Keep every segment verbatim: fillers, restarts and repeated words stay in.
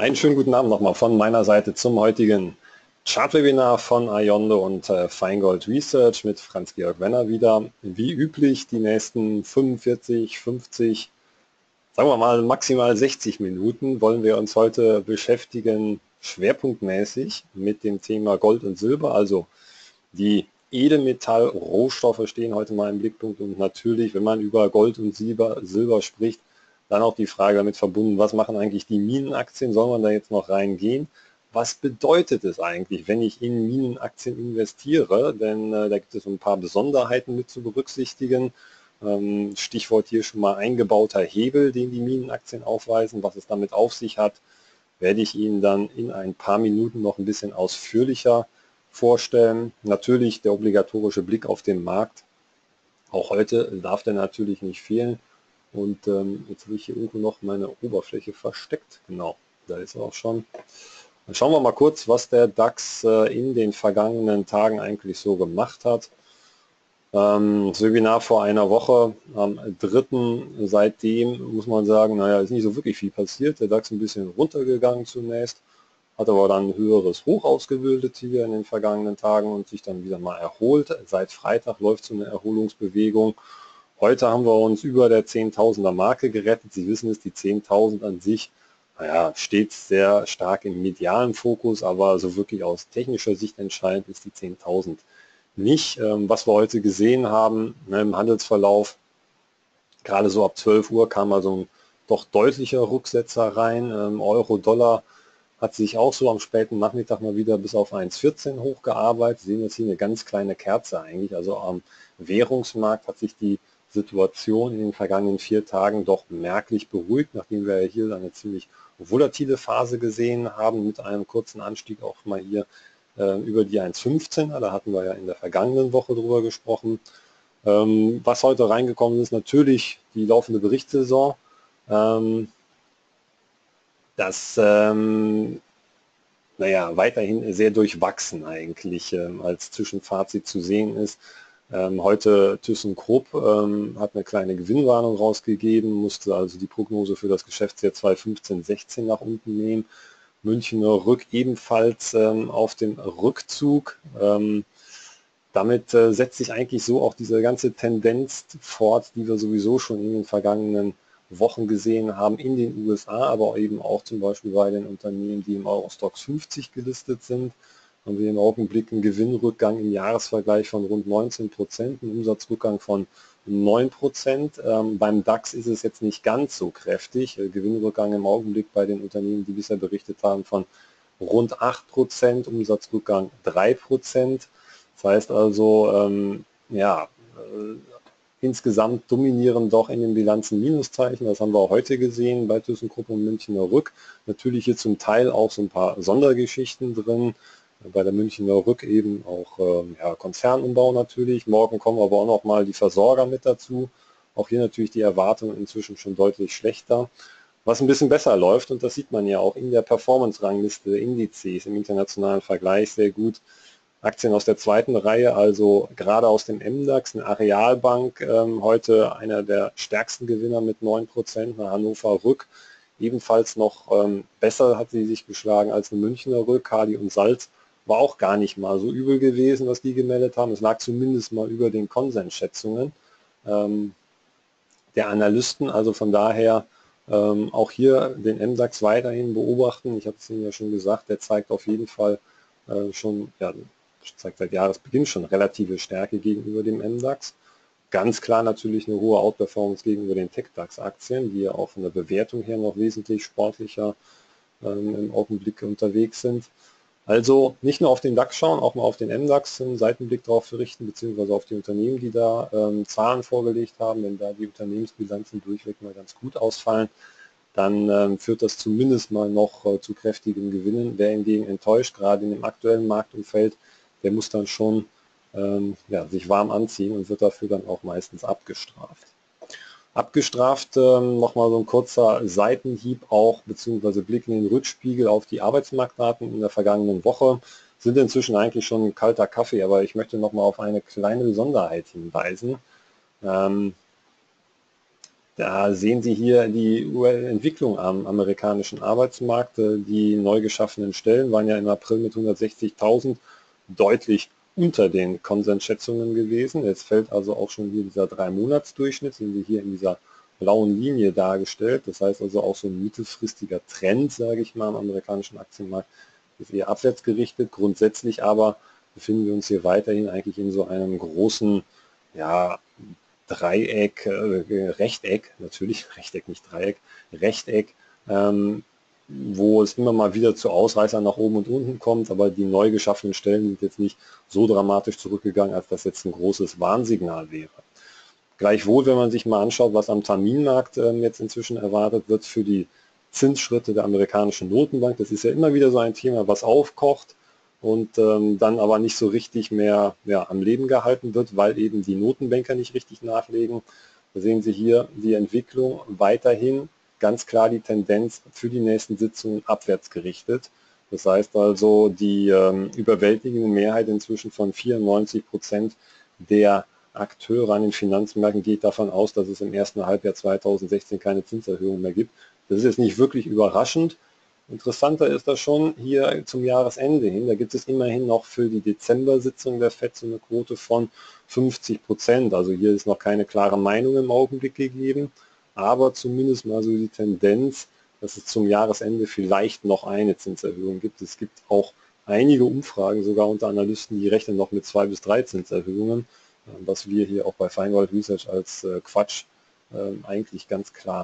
Einen schönen guten Abend nochmal von meiner Seite zum heutigen Chart-Webinar von Ayondo und äh, Feingold Research mit Franz-Georg Wenner wieder. Wie üblich die nächsten fünfundvierzig, fünfzig, sagen wir mal maximal sechzig Minuten wollen wir uns heute beschäftigen, schwerpunktmäßig mit dem Thema Gold und Silber. Also die Edelmetall-Rohstoffe stehen heute mal im Blickpunkt und natürlich, wenn man über Gold und Silber, Silber spricht, dann auch die Frage damit verbunden, was machen eigentlich die Minenaktien? Soll man da jetzt noch reingehen? Was bedeutet es eigentlich, wenn ich in Minenaktien investiere? Denn äh, da gibt es ein paar Besonderheiten mit zu berücksichtigen. Ähm, Stichwort hier schon mal eingebauter Hebel, den die Minenaktien aufweisen. Was es damit auf sich hat, werde ich Ihnen dann in ein paar Minuten noch ein bisschen ausführlicher vorstellen. Natürlich der obligatorische Blick auf den Markt. Auch heute darf der natürlich nicht fehlen. Und ähm, jetzt habe ich hier irgendwo noch meine Oberfläche versteckt. Genau, da ist er auch schon. Dann schauen wir mal kurz, was der DAX äh, in den vergangenen Tagen eigentlich so gemacht hat. Ähm, das Webinar vor einer Woche, am dritten Seitdem muss man sagen, naja, ist nicht so wirklich viel passiert. Der DAX ein bisschen runtergegangen zunächst, hat aber dann ein höheres Hoch ausgebildet hier in den vergangenen Tagen und sich dann wieder mal erholt. Seit Freitag läuft so eine Erholungsbewegung. Heute haben wir uns über der zehntausender Marke gerettet. Sie wissen es, die zehntausend an sich, naja, steht sehr stark im medialen Fokus, aber so wirklich aus technischer Sicht entscheidend ist die zehntausend nicht. Ähm, was wir heute gesehen haben, ne, im Handelsverlauf, gerade so ab zwölf Uhr kam also ein doch deutlicher Rücksetzer rein. Ähm, Euro, Dollar hat sich auch so am späten Nachmittag mal wieder bis auf eins Komma vierzehn hochgearbeitet. Sie sehen jetzt hier eine ganz kleine Kerze eigentlich. Also am Währungsmarkt hat sich die Situation in den vergangenen vier Tagen doch merklich beruhigt, nachdem wir hier eine ziemlich volatile Phase gesehen haben mit einem kurzen Anstieg auch mal hier äh, über die eins Komma fünfzehner. Da hatten wir ja in der vergangenen Woche drüber gesprochen. Ähm, was heute reingekommen ist, natürlich die laufende Berichtssaison. Ähm, das ähm, naja, weiterhin sehr durchwachsen eigentlich ähm, als Zwischenfazit zu sehen ist. Ähm, heute ThyssenKrupp ähm, hat eine kleine Gewinnwarnung rausgegeben, musste also die Prognose für das Geschäftsjahr zweitausendfünfzehn sechzehn nach unten nehmen. Münchner Rück ebenfalls ähm, auf dem Rückzug. Ähm, damit äh, setzt sich eigentlich so auch diese ganze Tendenz fort, die wir sowieso schon in den vergangenen Wochen gesehen haben in den U S A, aber eben auch zum Beispiel bei den Unternehmen, die im Eurostoxx fünfzig gelistet sind. Haben wir im Augenblick einen Gewinnrückgang im Jahresvergleich von rund neunzehn Prozent, einen Umsatzrückgang von neun Prozent. Ähm, beim DAX ist es jetzt nicht ganz so kräftig. Äh, Gewinnrückgang im Augenblick bei den Unternehmen, die bisher berichtet haben, von rund acht Prozent, Umsatzrückgang drei Prozent. Das heißt also, ähm, ja, äh, insgesamt dominieren doch in den Bilanzen Minuszeichen. Das haben wir auch heute gesehen bei ThyssenKrupp und Münchner Rück. Natürlich hier zum Teil auch so ein paar Sondergeschichten drin. Bei der Münchner Rück eben auch ähm, ja, Konzernumbau natürlich. Morgen kommen aber auch noch mal die Versorger mit dazu. Auch hier natürlich die Erwartungen inzwischen schon deutlich schlechter. Was ein bisschen besser läuft, und das sieht man ja auch in der Performance-Rangliste Indizes im internationalen Vergleich sehr gut. Aktien aus der zweiten Reihe, also gerade aus dem MDAX, eine Arealbank, ähm, heute einer der stärksten Gewinner mit neun Prozent, eine Hannover Rück, ebenfalls noch ähm, besser hat sie sich geschlagen als eine Münchner Rück. Kali und Salz war auch gar nicht mal so übel gewesen, was die gemeldet haben. Es lag zumindest mal über den Konsensschätzungen ähm, der Analysten, also von daher ähm, auch hier den MDAX weiterhin beobachten. Ich habe es Ihnen ja schon gesagt, der zeigt auf jeden Fall äh, schon, ja, zeigt seit Jahresbeginn schon relative Stärke gegenüber dem MDAX. Ganz klar natürlich eine hohe Outperformance gegenüber den TecDAX-Aktien, die ja auch von der Bewertung her noch wesentlich sportlicher ähm, im Augenblick unterwegs sind. Also nicht nur auf den DAX schauen, auch mal auf den MDAX einen Seitenblick drauf richten, beziehungsweise auf die Unternehmen, die da ähm, Zahlen vorgelegt haben. Wenn da die Unternehmensbilanzen durchweg mal ganz gut ausfallen, dann ähm, führt das zumindest mal noch äh, zu kräftigen Gewinnen. Wer hingegen enttäuscht, gerade in dem aktuellen Marktumfeld, der muss dann schon ähm, ja, sich warm anziehen und wird dafür dann auch meistens abgestraft. Abgestraft ähm, nochmal so ein kurzer Seitenhieb auch, beziehungsweise Blick in den Rückspiegel auf die Arbeitsmarktdaten in der vergangenen Woche. Sind inzwischen eigentlich schon ein kalter Kaffee, aber ich möchte nochmal auf eine kleine Besonderheit hinweisen. Ähm, Da sehen Sie hier die Entwicklung am amerikanischen Arbeitsmarkt. Die neu geschaffenen Stellen waren ja im April mit hundertsechzigtausend deutlich unter den Konsensschätzungen gewesen. Jetzt fällt also auch schon hier dieser Drei-Monats-Durchschnitt, sind wir hier in dieser blauen Linie dargestellt. Das heißt also auch so ein mittelfristiger Trend, sage ich mal, am amerikanischen Aktienmarkt ist eher abwärts gerichtet. Grundsätzlich aber befinden wir uns hier weiterhin eigentlich in so einem großen, ja, Dreieck, äh, Rechteck, natürlich, Rechteck, nicht Dreieck, Rechteck, ähm, wo es immer mal wieder zu Ausreißern nach oben und unten kommt, aber die neu geschaffenen Stellen sind jetzt nicht so dramatisch zurückgegangen, als das jetzt ein großes Warnsignal wäre. Gleichwohl, wenn man sich mal anschaut, was am Terminmarkt äh, jetzt inzwischen erwartet wird für die Zinsschritte der amerikanischen Notenbank, das ist ja immer wieder so ein Thema, was aufkocht und ähm, dann aber nicht so richtig mehr ja, am Leben gehalten wird, weil eben die Notenbanker nicht richtig nachlegen. Da sehen Sie hier die Entwicklung weiterhin ganz klar die Tendenz für die nächsten Sitzungen abwärts gerichtet. Das heißt also, die ähm, überwältigende Mehrheit inzwischen von vierundneunzig Prozent der Akteure an den Finanzmärkten geht davon aus, dass es im ersten Halbjahr zweitausendsechzehn keine Zinserhöhung mehr gibt. Das ist jetzt nicht wirklich überraschend. Interessanter ist das schon hier zum Jahresende hin. Da gibt es immerhin noch für die Dezember-Sitzung der FED so eine Quote von fünfzig Prozent. Also hier ist noch keine klare Meinung im Augenblick gegeben, aber zumindest mal so die Tendenz, dass es zum Jahresende vielleicht noch eine Zinserhöhung gibt. Es gibt auch einige Umfragen, sogar unter Analysten, die rechnen noch mit zwei bis drei Zinserhöhungen, was wir hier auch bei Feingold Research als äh, Quatsch ähm, eigentlich ganz klar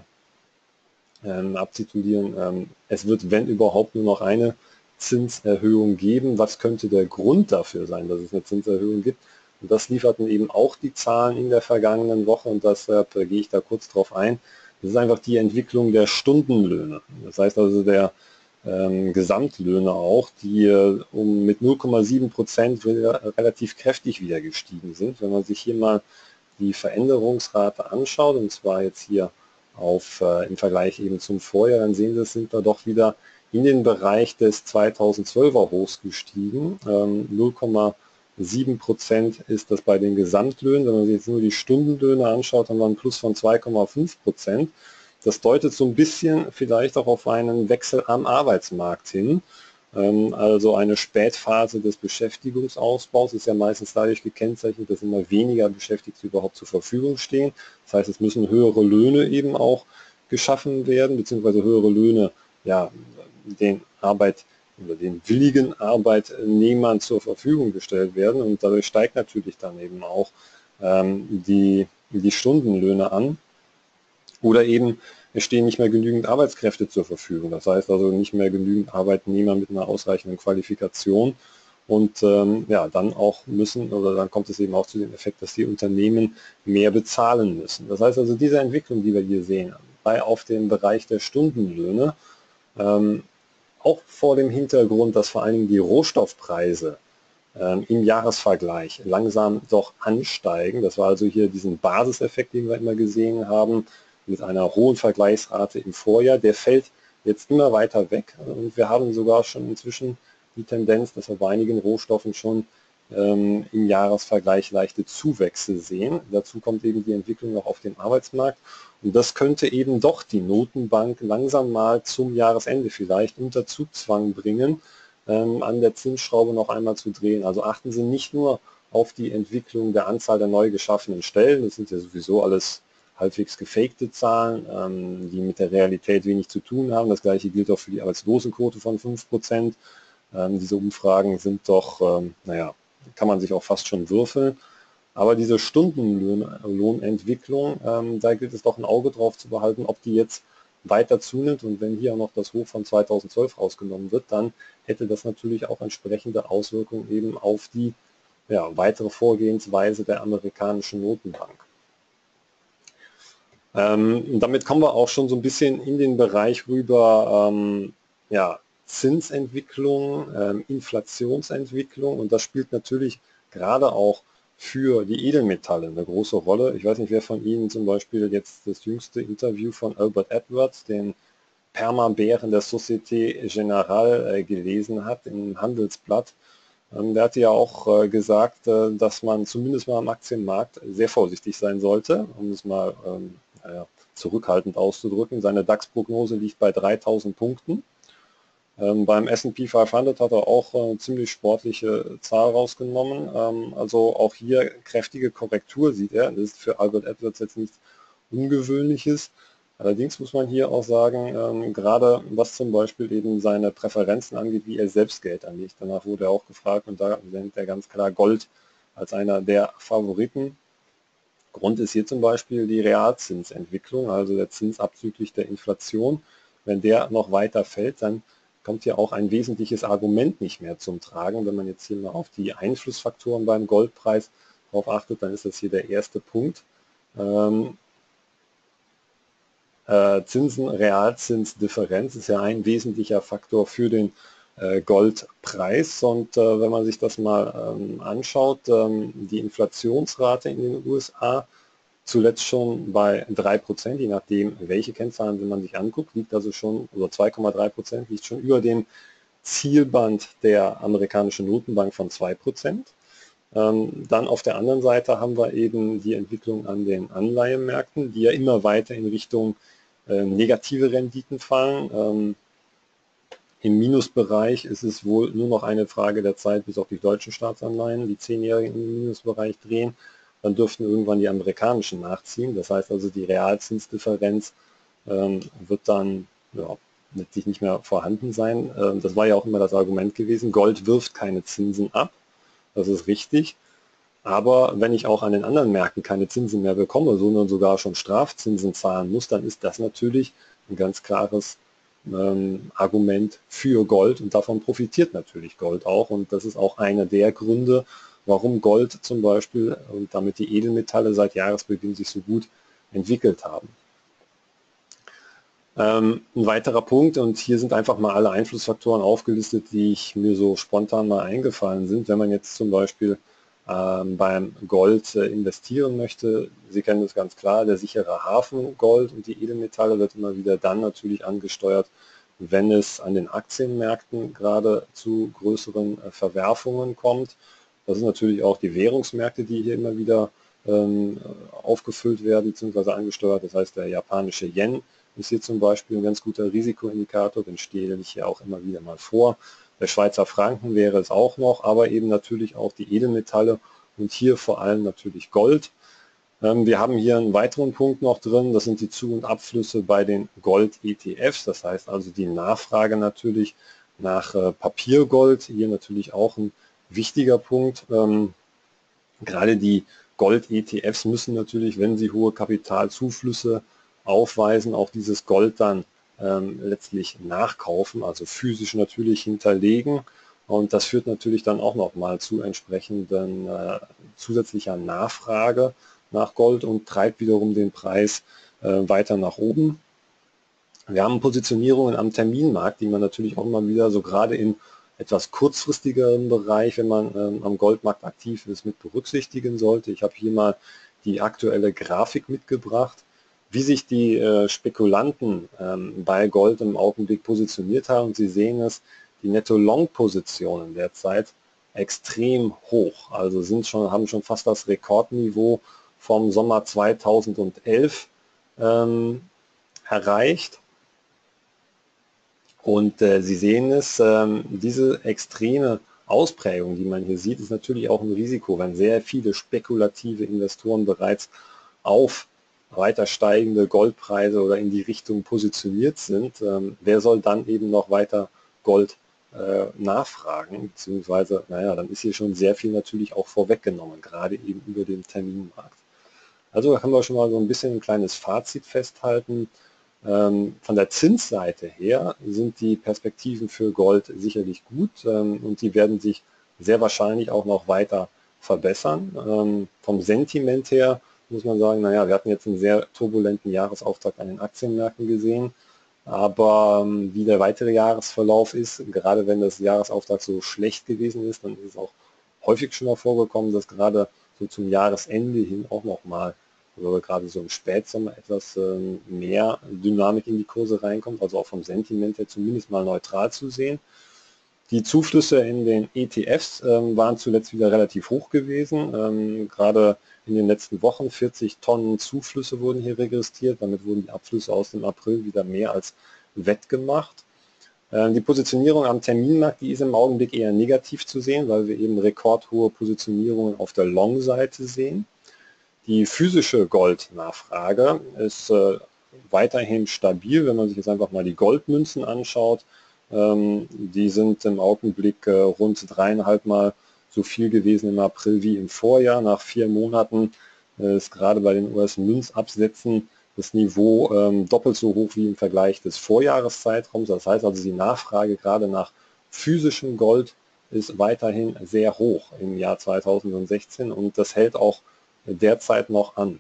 ähm, abtitulieren. Ähm, es wird, wenn überhaupt, nur noch eine Zinserhöhung geben. Was könnte der Grund dafür sein, dass es eine Zinserhöhung gibt? Und das lieferten eben auch die Zahlen in der vergangenen Woche und deshalb äh, gehe ich da kurz drauf ein. Das ist einfach die Entwicklung der Stundenlöhne. Das heißt also der ähm, Gesamtlöhne auch, die äh, um mit null Komma sieben Prozent relativ kräftig wieder gestiegen sind. Wenn man sich hier mal die Veränderungsrate anschaut, und zwar jetzt hier auf, äh, im Vergleich eben zum Vorjahr, dann sehen Sie, sind wir doch wieder in den Bereich des zweitausendzwölfer Hochs gestiegen. Ähm, null Komma sieben Prozent ist das bei den Gesamtlöhnen. Wenn man sich jetzt nur die Stundenlöhne anschaut, haben wir einen Plus von zwei Komma fünf Prozent. Das deutet so ein bisschen vielleicht auch auf einen Wechsel am Arbeitsmarkt hin. Ähm, also eine Spätphase des Beschäftigungsausbaus ist ja meistens dadurch gekennzeichnet, dass immer weniger Beschäftigte überhaupt zur Verfügung stehen. Das heißt, es müssen höhere Löhne eben auch geschaffen werden, beziehungsweise höhere Löhne ja, den Arbeit oder den willigen Arbeitnehmern zur Verfügung gestellt werden und dadurch steigt natürlich dann eben auch ähm, die, die Stundenlöhne an. Oder eben, es stehen nicht mehr genügend Arbeitskräfte zur Verfügung. Das heißt also nicht mehr genügend Arbeitnehmer mit einer ausreichenden Qualifikation. Und ähm, ja, dann auch müssen, oder dann kommt es eben auch zu dem Effekt, dass die Unternehmen mehr bezahlen müssen. Das heißt also, diese Entwicklung, die wir hier sehen, bei auf dem Bereich der Stundenlöhne, ähm, auch vor dem Hintergrund, dass vor allem die Rohstoffpreise ähm, im Jahresvergleich langsam doch ansteigen. Das war also hier diesen Basiseffekt, den wir immer gesehen haben, mit einer hohen Vergleichsrate im Vorjahr. Der fällt jetzt immer weiter weg und wir haben sogar schon inzwischen die Tendenz, dass wir bei einigen Rohstoffen schon ähm, im Jahresvergleich leichte Zuwächse sehen. Dazu kommt eben die Entwicklung noch auf dem Arbeitsmarkt und das könnte eben doch die Notenbank langsam mal zum Jahresende vielleicht unter Zugzwang bringen, ähm, an der Zinsschraube noch einmal zu drehen. Also achten Sie nicht nur auf die Entwicklung der Anzahl der neu geschaffenen Stellen, das sind ja sowieso alles halbwegs gefakte Zahlen, ähm, die mit der Realität wenig zu tun haben. Das gleiche gilt auch für die Arbeitslosenquote von fünf Prozent. Ähm, diese Umfragen sind doch, ähm, naja, kann man sich auch fast schon würfeln. Aber diese Stundenlohnentwicklung, ähm, da gilt es doch ein Auge drauf zu behalten, ob die jetzt weiter zunimmt. Und wenn hier auch noch das Hoch von zweitausendzwölf rausgenommen wird, dann hätte das natürlich auch entsprechende Auswirkungen eben auf die ja, weitere Vorgehensweise der amerikanischen Notenbank. Ähm, damit kommen wir auch schon so ein bisschen in den Bereich rüber, ähm, ja, Zinsentwicklung, ähm, Inflationsentwicklung und das spielt natürlich gerade auch für die Edelmetalle eine große Rolle. Ich weiß nicht, wer von Ihnen zum Beispiel jetzt das jüngste Interview von Albert Edwards, den Perma-Bären der Société Générale, äh, gelesen hat im Handelsblatt. Ähm, der hatte ja auch äh, gesagt, äh, dass man zumindest mal am Aktienmarkt sehr vorsichtig sein sollte, um es mal ähm, naja, zurückhaltend auszudrücken. Seine DAX-Prognose liegt bei dreitausend Punkten. Ähm, beim S und P fünfhundert hat er auch eine ziemlich sportliche Zahl rausgenommen. Ähm, also auch hier kräftige Korrektur sieht er. Das ist für Albert Edwards jetzt nichts Ungewöhnliches. Allerdings muss man hier auch sagen, ähm, gerade was zum Beispiel eben seine Präferenzen angeht, wie er selbst Geld anlegt. Danach wurde er auch gefragt und da nennt er ganz klar Gold als einer der Favoriten. Grund ist hier zum Beispiel die Realzinsentwicklung, also der Zins abzüglich der Inflation. Wenn der noch weiter fällt, dann kommt hier auch ein wesentliches Argument nicht mehr zum Tragen. Wenn man jetzt hier mal auf die Einflussfaktoren beim Goldpreis drauf achtet, dann ist das hier der erste Punkt. Ähm, äh, Zinsen, Realzinsdifferenz ist ja ein wesentlicher Faktor für den äh, Goldpreis. Und äh, wenn man sich das mal ähm, anschaut, ähm, die Inflationsrate in den U S A zuletzt schon bei drei Prozent, je nachdem, welche Kennzahlen man sich anguckt, liegt also schon, oder zwei Komma drei Prozent, liegt schon über dem Zielband der amerikanischen Notenbank von zwei Prozent. Ähm, dann auf der anderen Seite haben wir eben die Entwicklung an den Anleihenmärkten, die ja immer weiter in Richtung äh, negative Renditen fallen. Ähm, Im Minusbereich ist es wohl nur noch eine Frage der Zeit, bis auch die deutschen Staatsanleihen, die zehnjährigen im Minusbereich drehen. Dann dürften irgendwann die amerikanischen nachziehen. Das heißt also, die Realzinsdifferenz ähm, wird dann ja, letztlich nicht mehr vorhanden sein. Ähm, das war ja auch immer das Argument gewesen. Gold wirft keine Zinsen ab. Das ist richtig. Aber wenn ich auch an den anderen Märkten keine Zinsen mehr bekomme, sondern sogar schon Strafzinsen zahlen muss, dann ist das natürlich ein ganz klares ähm, Argument für Gold und davon profitiert natürlich Gold auch. Und das ist auch einer der Gründe, warum Gold zum Beispiel und damit die Edelmetalle seit Jahresbeginn sich so gut entwickelt haben. Ähm, ein weiterer Punkt, und hier sind einfach mal alle Einflussfaktoren aufgelistet, die ich mir so spontan mal eingefallen sind. Wenn man jetzt zum Beispiel ähm, beim Gold äh, investieren möchte, Sie kennen das ganz klar, der sichere Hafen Gold und die Edelmetalle wird immer wieder dann natürlich angesteuert, wenn es an den Aktienmärkten gerade zu größeren äh, Verwerfungen kommt. Das sind natürlich auch die Währungsmärkte, die hier immer wieder ähm, aufgefüllt werden bzw. angesteuert. Das heißt, der japanische Yen ist hier zum Beispiel ein ganz guter Risikoindikator, den stehe ich hier auch immer wieder mal vor. Der Schweizer Franken wäre es auch noch, aber eben natürlich auch die Edelmetalle und hier vor allem natürlich Gold. Ähm, wir haben hier einen weiteren Punkt noch drin, das sind die Zu- und Abflüsse bei den Gold-E T Fs, das heißt also die Nachfrage natürlich nach äh, Papiergold, hier natürlich auch ein wichtiger Punkt. Ähm, gerade die Gold-E T Fs müssen natürlich, wenn sie hohe Kapitalzuflüsse aufweisen, auch dieses Gold dann ähm, letztlich nachkaufen, also physisch natürlich hinterlegen. Und das führt natürlich dann auch nochmal zu entsprechenden äh, zusätzlicher Nachfrage nach Gold und treibt wiederum den Preis äh, weiter nach oben. Wir haben Positionierungen am Terminmarkt, die man natürlich auch immer wieder so gerade im etwas kurzfristigeren Bereich, wenn man ähm, am Goldmarkt aktiv ist, mit berücksichtigen sollte. Ich habe hier mal die aktuelle Grafik mitgebracht, wie sich die äh, Spekulanten ähm, bei Gold im Augenblick positioniert haben. Sie sehen es, die Netto-Long-Positionen derzeit extrem hoch, also sind schon, haben schon fast das Rekordniveau vom Sommer zweitausendelf ähm, erreicht. Und äh, Sie sehen es, ähm, diese extreme Ausprägung, die man hier sieht, ist natürlich auch ein Risiko, wenn sehr viele spekulative Investoren bereits auf weiter steigende Goldpreise oder in die Richtung positioniert sind. Ähm, wer soll dann eben noch weiter Gold äh, nachfragen? Beziehungsweise, naja, dann ist hier schon sehr viel natürlich auch vorweggenommen, gerade eben über den Terminmarkt. Also da können wir schon mal so ein bisschen ein kleines Fazit festhalten. Ähm, von der Zinsseite her sind die Perspektiven für Gold sicherlich gut ähm, und die werden sich sehr wahrscheinlich auch noch weiter verbessern. Ähm, vom Sentiment her muss man sagen, naja, wir hatten jetzt einen sehr turbulenten Jahresauftakt an den Aktienmärkten gesehen, aber ähm, wie der weitere Jahresverlauf ist, gerade wenn das Jahresauftakt so schlecht gewesen ist, dann ist es auch häufig schon mal vorgekommen, dass gerade so zum Jahresende hin auch nochmal oder gerade so im Spätsommer etwas ähm, mehr Dynamik in die Kurse reinkommt, also auch vom Sentiment her zumindest mal neutral zu sehen. Die Zuflüsse in den E T Fs ähm, waren zuletzt wieder relativ hoch gewesen. Ähm, gerade in den letzten Wochen vierzig Tonnen Zuflüsse wurden hier registriert. Damit wurden die Abflüsse aus dem April wieder mehr als wettgemacht. Ähm, die Positionierung am Terminmarkt, die ist im Augenblick eher negativ zu sehen, weil wir eben rekordhohe Positionierungen auf der Long-Seite sehen. Die physische Goldnachfrage ist äh, weiterhin stabil, wenn man sich jetzt einfach mal die Goldmünzen anschaut. Ähm, die sind im Augenblick äh, rund dreieinhalb Mal so viel gewesen im April wie im Vorjahr. Nach vier Monaten äh, ist gerade bei den U S-Münzabsätzen das Niveau ähm, doppelt so hoch wie im Vergleich des Vorjahreszeitraums. Das heißt also, die Nachfrage gerade nach physischem Gold ist weiterhin sehr hoch im Jahr zweitausendsechzehn und das hält auch derzeit noch an.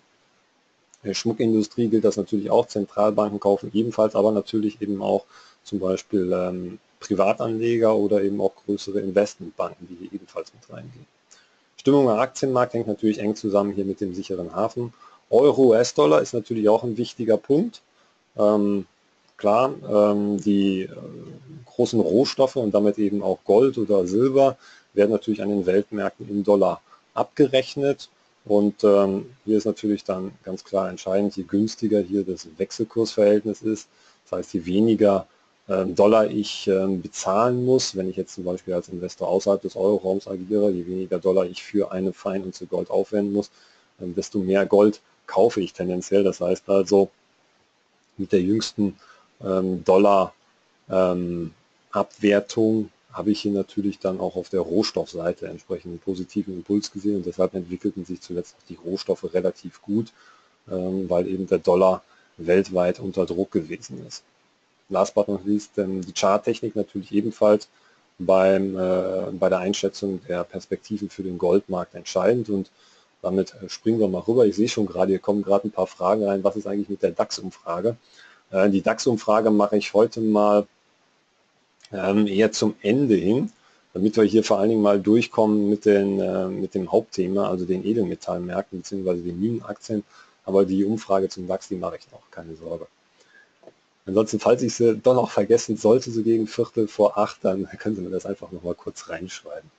Der Schmuckindustrie gilt das natürlich auch, Zentralbanken kaufen ebenfalls, aber natürlich eben auch zum Beispiel ähm, Privatanleger oder eben auch größere Investmentbanken, die hier ebenfalls mit reingehen. Stimmung am Aktienmarkt hängt natürlich eng zusammen hier mit dem sicheren Hafen. Euro, U S-Dollar ist natürlich auch ein wichtiger Punkt. Ähm, klar, ähm, die äh, großen Rohstoffe und damit eben auch Gold oder Silber werden natürlich an den Weltmärkten in Dollar abgerechnet. Und ähm, hier ist natürlich dann ganz klar entscheidend, je günstiger hier das Wechselkursverhältnis ist, das heißt, je weniger ähm, Dollar ich ähm, bezahlen muss, wenn ich jetzt zum Beispiel als Investor außerhalb des Euroraums agiere, je weniger Dollar ich für eine Feinunze Gold aufwenden muss, ähm, desto mehr Gold kaufe ich tendenziell. Das heißt also, mit der jüngsten ähm, Dollar ähm, Abwertung habe ich hier natürlich dann auch auf der Rohstoffseite entsprechend einen positiven Impuls gesehen und deshalb entwickelten sich zuletzt auch die Rohstoffe relativ gut, ähm, weil eben der Dollar weltweit unter Druck gewesen ist. Last but not least ähm, die Charttechnik natürlich ebenfalls beim, äh, bei der Einschätzung der Perspektiven für den Goldmarkt entscheidend und damit äh, springen wir mal rüber. Ich sehe schon gerade, hier kommen gerade ein paar Fragen rein. Was ist eigentlich mit der DAX-Umfrage? Äh, die DAX-Umfrage mache ich heute mal ähm, eher zum Ende hin, damit wir hier vor allen Dingen mal durchkommen mit, den, äh, mit dem Hauptthema, also den Edelmetallmärkten bzw. den Minenaktien. Aber die Umfrage zum DAX, die mache ich noch, keine Sorge. Ansonsten, falls ich sie doch noch vergessen sollte, so gegen Viertel vor acht, dann können Sie mir das einfach noch mal kurz reinschreiben.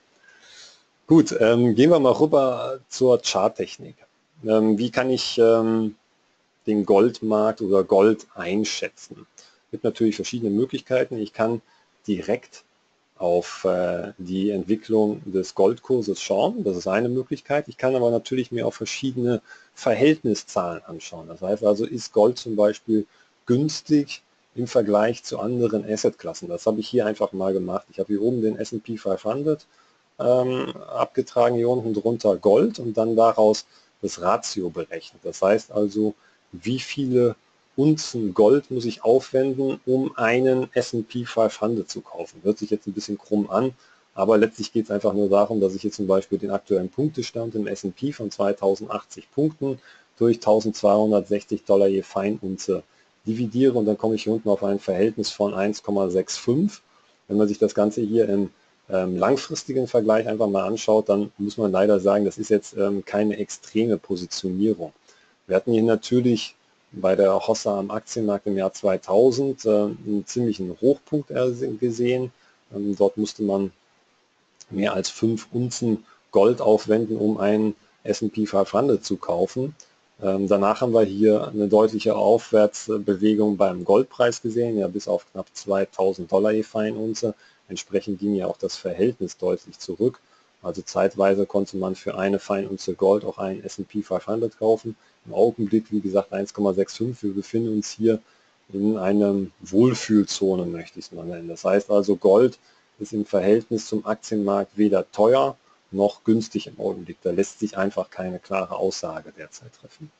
Gut, ähm, gehen wir mal rüber zur Charttechnik. Ähm, wie kann ich ähm, den Goldmarkt oder Gold einschätzen? Es gibt natürlich verschiedene Möglichkeiten. Ich kann direkt auf äh, die Entwicklung des Goldkurses schauen. Das ist eine Möglichkeit. Ich kann aber natürlich mir auch verschiedene Verhältniszahlen anschauen. Das heißt also, ist Gold zum Beispiel günstig im Vergleich zu anderen Assetklassen. Das habe ich hier einfach mal gemacht. Ich habe hier oben den S und P fünfhundert ähm, abgetragen, hier unten drunter Gold und dann daraus das Ratio berechnet. Das heißt also, wie viele Unzen Gold muss ich aufwenden, um einen S und P fünfhundert zu kaufen. Hört sich jetzt ein bisschen krumm an, aber letztlich geht es einfach nur darum, dass ich jetzt zum Beispiel den aktuellen Punktestand im S und P von zweitausendachtzig Punkten durch eintausendzweihundertsechzig Dollar je Feinunze dividiere und dann komme ich hier unten auf ein Verhältnis von eins Komma fünfundsechzig. Wenn man sich das Ganze hier im ähm, langfristigen Vergleich einfach mal anschaut, dann muss man leider sagen, das ist jetzt ähm, keine extreme Positionierung. Wir hatten hier natürlich bei der Hossa am Aktienmarkt im Jahr zweitausend äh, einen ziemlichen Hochpunkt gesehen. Ähm, dort musste man mehr als fünf Unzen Gold aufwenden, um einen S und P fünfhundert zu kaufen. Ähm, danach haben wir hier eine deutliche Aufwärtsbewegung beim Goldpreis gesehen, ja bis auf knapp zweitausend Dollar je Feinunze. Entsprechend ging ja auch das Verhältnis deutlich zurück. Also zeitweise konnte man für eine Feinunze Gold auch einen S und P fünfhundert kaufen. Im Augenblick, wie gesagt, eins Komma fünfundsechzig. Wir befinden uns hier in einer Wohlfühlzone, möchte ich es mal nennen. Das heißt also, Gold ist im Verhältnis zum Aktienmarkt weder teuer noch günstig im Augenblick. Da lässt sich einfach keine klare Aussage derzeit treffen.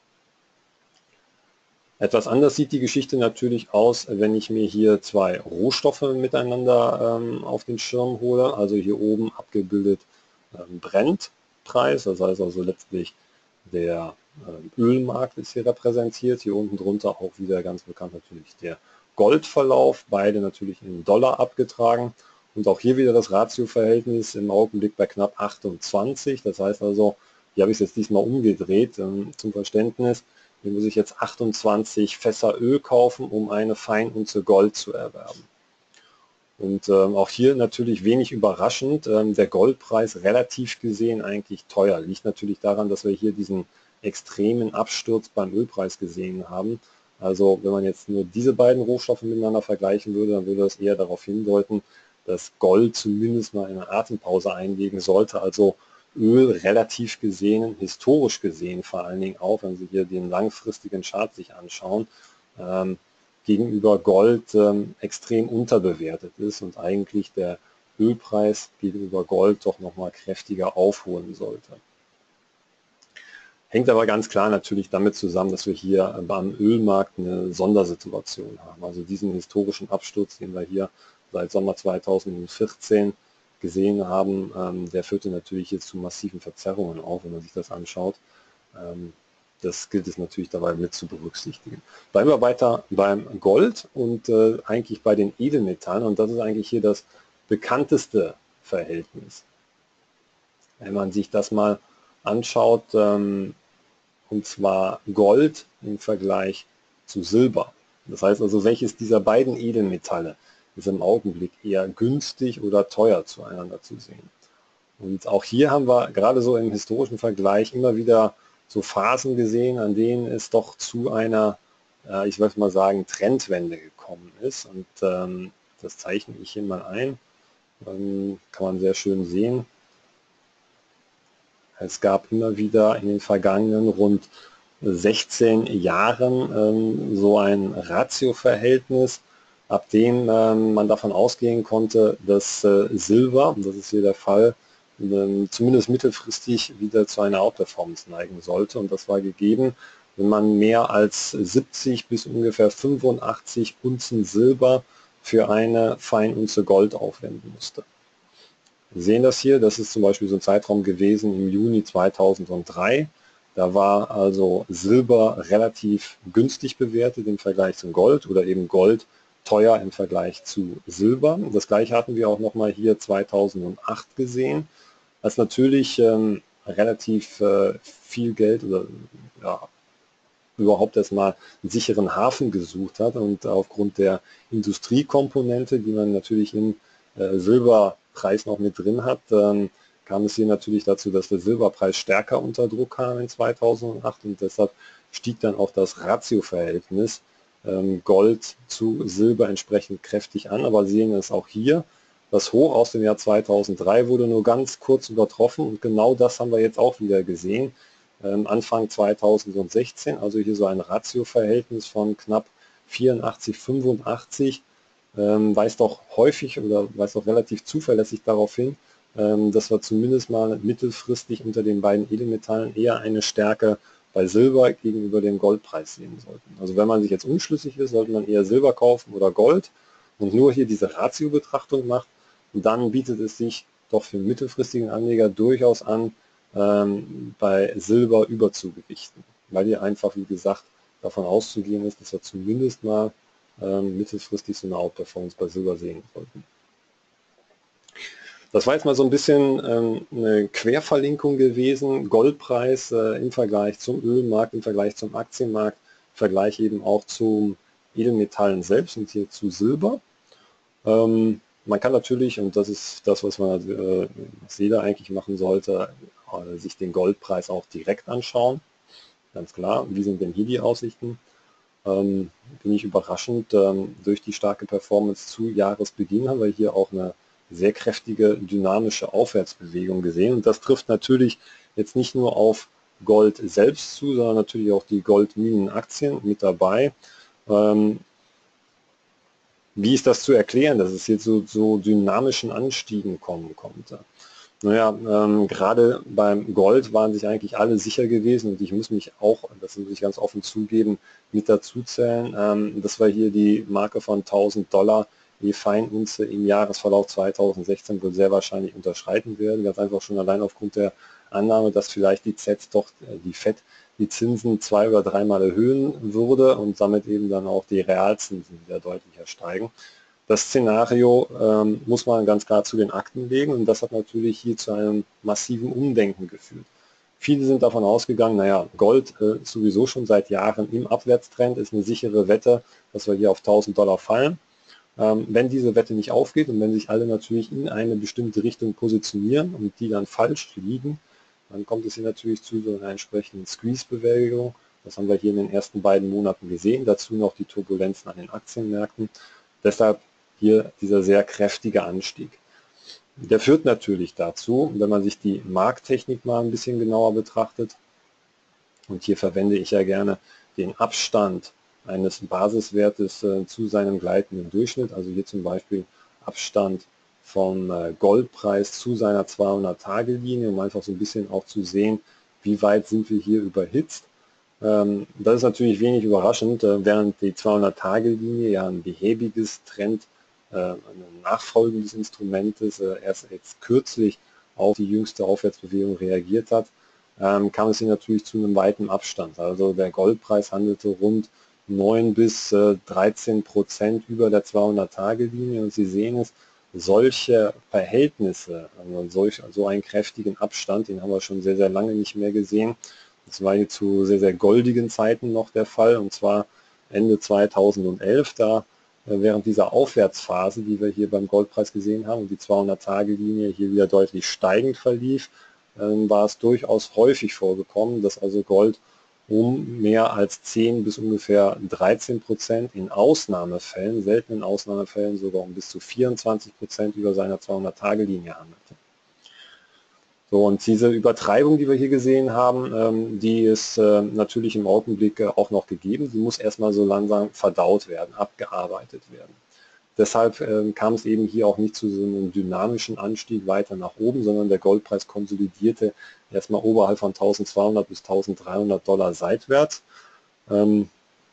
Etwas anders sieht die Geschichte natürlich aus, wenn ich mir hier zwei Rohstoffe miteinander ähm, auf den Schirm hole. Also hier oben abgebildet ähm, Brentpreis, das heißt also letztlich der äh, Ölmarkt ist hier repräsentiert. Hier unten drunter auch wieder ganz bekannt natürlich der Goldverlauf, beide natürlich in Dollar abgetragen. Und auch hier wieder das Ratioverhältnis im Augenblick bei knapp achtundzwanzig. Das heißt also, hier habe ich es jetzt diesmal umgedreht ähm, zum Verständnis. Hier muss ich jetzt achtundzwanzig Fässer Öl kaufen, um eine Feinunze Gold zu erwerben. Und ähm, auch hier natürlich wenig überraschend, ähm, der Goldpreis relativ gesehen eigentlich teuer. Liegt natürlich daran, dass wir hier diesen extremen Absturz beim Ölpreis gesehen haben. Also wenn man jetzt nur diese beiden Rohstoffe miteinander vergleichen würde, dann würde das eher darauf hindeuten, dass Gold zumindest mal eine Atempause einlegen sollte. Also Öl relativ gesehen, historisch gesehen vor allen Dingen auch, wenn Sie hier den langfristigen Chart sich anschauen, ähm, gegenüber Gold ähm, extrem unterbewertet ist und eigentlich der Ölpreis gegenüber Gold doch nochmal kräftiger aufholen sollte. Hängt aber ganz klar natürlich damit zusammen, dass wir hier beim Ölmarkt eine Sondersituation haben. Also diesen historischen Absturz, den wir hier seit Sommer zweitausendvierzehn gesehen haben, ähm, der führte natürlich jetzt zu massiven Verzerrungen auf, wenn man sich das anschaut. Ähm, das gilt es natürlich dabei mit zu berücksichtigen. Bleiben wir weiter beim Gold und äh, eigentlich bei den Edelmetallen, und das ist eigentlich hier das bekannteste Verhältnis. Wenn man sich das mal anschaut, ähm, und zwar Gold im Vergleich zu Silber. Das heißt also, welches dieser beiden Edelmetalle ist im Augenblick eher günstig oder teuer zueinander zu sehen. Und auch hier haben wir gerade so im historischen Vergleich immer wieder so Phasen gesehen, an denen es doch zu einer, äh, ich würde mal sagen, Trendwende gekommen ist. Und ähm, das zeichne ich hier mal ein. Ähm, kann man sehr schön sehen. Es gab immer wieder in den vergangenen rund sechzehn Jahren ähm, so ein Ratioverhältnis, ab dem ähm, man davon ausgehen konnte, dass äh, Silber, und das ist hier der Fall, ähm, zumindest mittelfristig wieder zu einer Outperformance neigen sollte. Und das war gegeben, wenn man mehr als siebzig bis ungefähr fünfundachtzig Unzen Silber für eine Feinunze Gold aufwenden musste. Wir sehen das hier, das ist zum Beispiel so ein Zeitraum gewesen im Juni zweitausenddrei. Da war also Silber relativ günstig bewertet im Vergleich zum Gold oder eben Gold teuer im Vergleich zu Silber. Das gleiche hatten wir auch nochmal hier zweitausendacht gesehen, als natürlich ähm, relativ äh, viel Geld oder ja, überhaupt erstmal einen sicheren Hafen gesucht hat und aufgrund der Industriekomponente, die man natürlich im äh, Silberpreis noch mit drin hat, ähm, kam es hier natürlich dazu, dass der Silberpreis stärker unter Druck kam in zweitausendacht und deshalb stieg dann auch das Ratioverhältnis ähm, Gold zu Silber entsprechend kräftig an. Aber Sie sehen es auch hier, das Hoch aus dem Jahr zweitausenddrei wurde nur ganz kurz übertroffen und genau das haben wir jetzt auch wieder gesehen. Anfang zweitausendsechzehn, also hier so ein Ratioverhältnis von knapp vierundachtzig, fünfundachtzig, ähm, weist doch häufig oder weist doch relativ zuverlässig darauf hin, ähm, dass wir zumindest mal mittelfristig unter den beiden Edelmetallen eher eine Stärke bei Silber gegenüber dem Goldpreis sehen sollten. Also wenn man sich jetzt unschlüssig ist, sollte man eher Silber kaufen oder Gold und nur hier diese Ratio-Betrachtung macht, und dann bietet es sich doch für mittelfristigen Anleger durchaus an, ähm, bei Silber überzugewichten, weil hier einfach, wie gesagt, davon auszugehen ist, dass wir zumindest mal ähm, mittelfristig so eine Outperformance bei Silber sehen sollten. Das war jetzt mal so ein bisschen ähm, eine Querverlinkung gewesen, Goldpreis äh, im Vergleich zum Ölmarkt, im Vergleich zum Aktienmarkt, im Vergleich eben auch zum Edelmetallen selbst und hier zu Silber. Ähm, man kann natürlich, und das ist das, was man äh, was jeder eigentlich machen sollte, äh, sich den Goldpreis auch direkt anschauen. Ganz klar, wie sind denn hier die Aussichten? Ähm, bin ich überraschend, ähm, durch die starke Performance zu Jahresbeginn haben wir hier auch eine sehr kräftige dynamische Aufwärtsbewegung gesehen. Und das trifft natürlich jetzt nicht nur auf Gold selbst zu, sondern natürlich auch die Goldminenaktien mit dabei. Ähm, Wie ist das zu erklären, dass es jetzt so, so dynamischen Anstiegen kommen konnte? Naja, ähm, gerade beim Gold waren sich eigentlich alle sicher gewesen und ich muss mich auch, das muss ich ganz offen zugeben, mit dazu zählen, ähm, dass wir hier die Marke von tausend Dollar je Feinunze im Jahresverlauf zweitausendsechzehn wohl sehr wahrscheinlich unterschreiten werden. Ganz einfach schon allein aufgrund der Annahme, dass vielleicht die Z E D doch, äh, die Fed die Zinsen zwei oder dreimal erhöhen würde und damit eben dann auch die Realzinsen wieder deutlicher steigen. Das Szenario ähm, muss man ganz klar zu den Akten legen und das hat natürlich hier zu einem massiven Umdenken geführt. Viele sind davon ausgegangen, naja, Gold äh, sowieso schon seit Jahren im Abwärtstrend, ist eine sichere Wette, dass wir hier auf tausend Dollar fallen. Ähm, wenn diese Wette nicht aufgeht und wenn sich alle natürlich in eine bestimmte Richtung positionieren und die dann falsch liegen, dann kommt es hier natürlich zu so einer entsprechenden Squeeze-Bewegung. Das haben wir hier in den ersten beiden Monaten gesehen. Dazu noch die Turbulenzen an den Aktienmärkten. Deshalb hier dieser sehr kräftige Anstieg. Der führt natürlich dazu, wenn man sich die Markttechnik mal ein bisschen genauer betrachtet, und hier verwende ich ja gerne den Abstand eines Basiswertes äh, zu seinem gleitenden Durchschnitt, also hier zum Beispiel Abstand vom äh, Goldpreis zu seiner zweihundert-Tage-Linie, um einfach so ein bisschen auch zu sehen, wie weit sind wir hier überhitzt. Ähm, das ist natürlich wenig überraschend, äh, während die zweihundert-Tage-Linie ja ein behäbiges Trend, äh, ein nachfolgendes Instrument ist, äh, erst jetzt kürzlich auf die jüngste Aufwärtsbewegung reagiert hat, ähm, kam es hier natürlich zu einem weiten Abstand. Also der Goldpreis handelte rund neun bis dreizehn Prozent über der zweihundert-Tage-Linie und Sie sehen es, solche Verhältnisse, also solch, so einen kräftigen Abstand, den haben wir schon sehr, sehr lange nicht mehr gesehen. Das war hier zu sehr, sehr goldigen Zeiten noch der Fall, und zwar Ende zweitausendelf, da während dieser Aufwärtsphase, die wir hier beim Goldpreis gesehen haben und die zweihundert-Tage-Linie hier wieder deutlich steigend verlief, war es durchaus häufig vorgekommen, dass also Gold um mehr als zehn bis ungefähr dreizehn Prozent in Ausnahmefällen, seltenen Ausnahmefällen sogar um bis zu vierundzwanzig Prozent über seiner zweihundert-Tage-Linie handelte. So, und diese Übertreibung, die wir hier gesehen haben, ähm, die ist äh, natürlich im Augenblick äh, auch noch gegeben. Die muss erstmal so langsam verdaut werden, abgearbeitet werden. Deshalb ähm, kam es eben hier auch nicht zu so einem dynamischen Anstieg weiter nach oben, sondern der Goldpreis konsolidierte erstmal oberhalb von tausendzweihundert bis tausenddreihundert Dollar seitwärts. Ähm,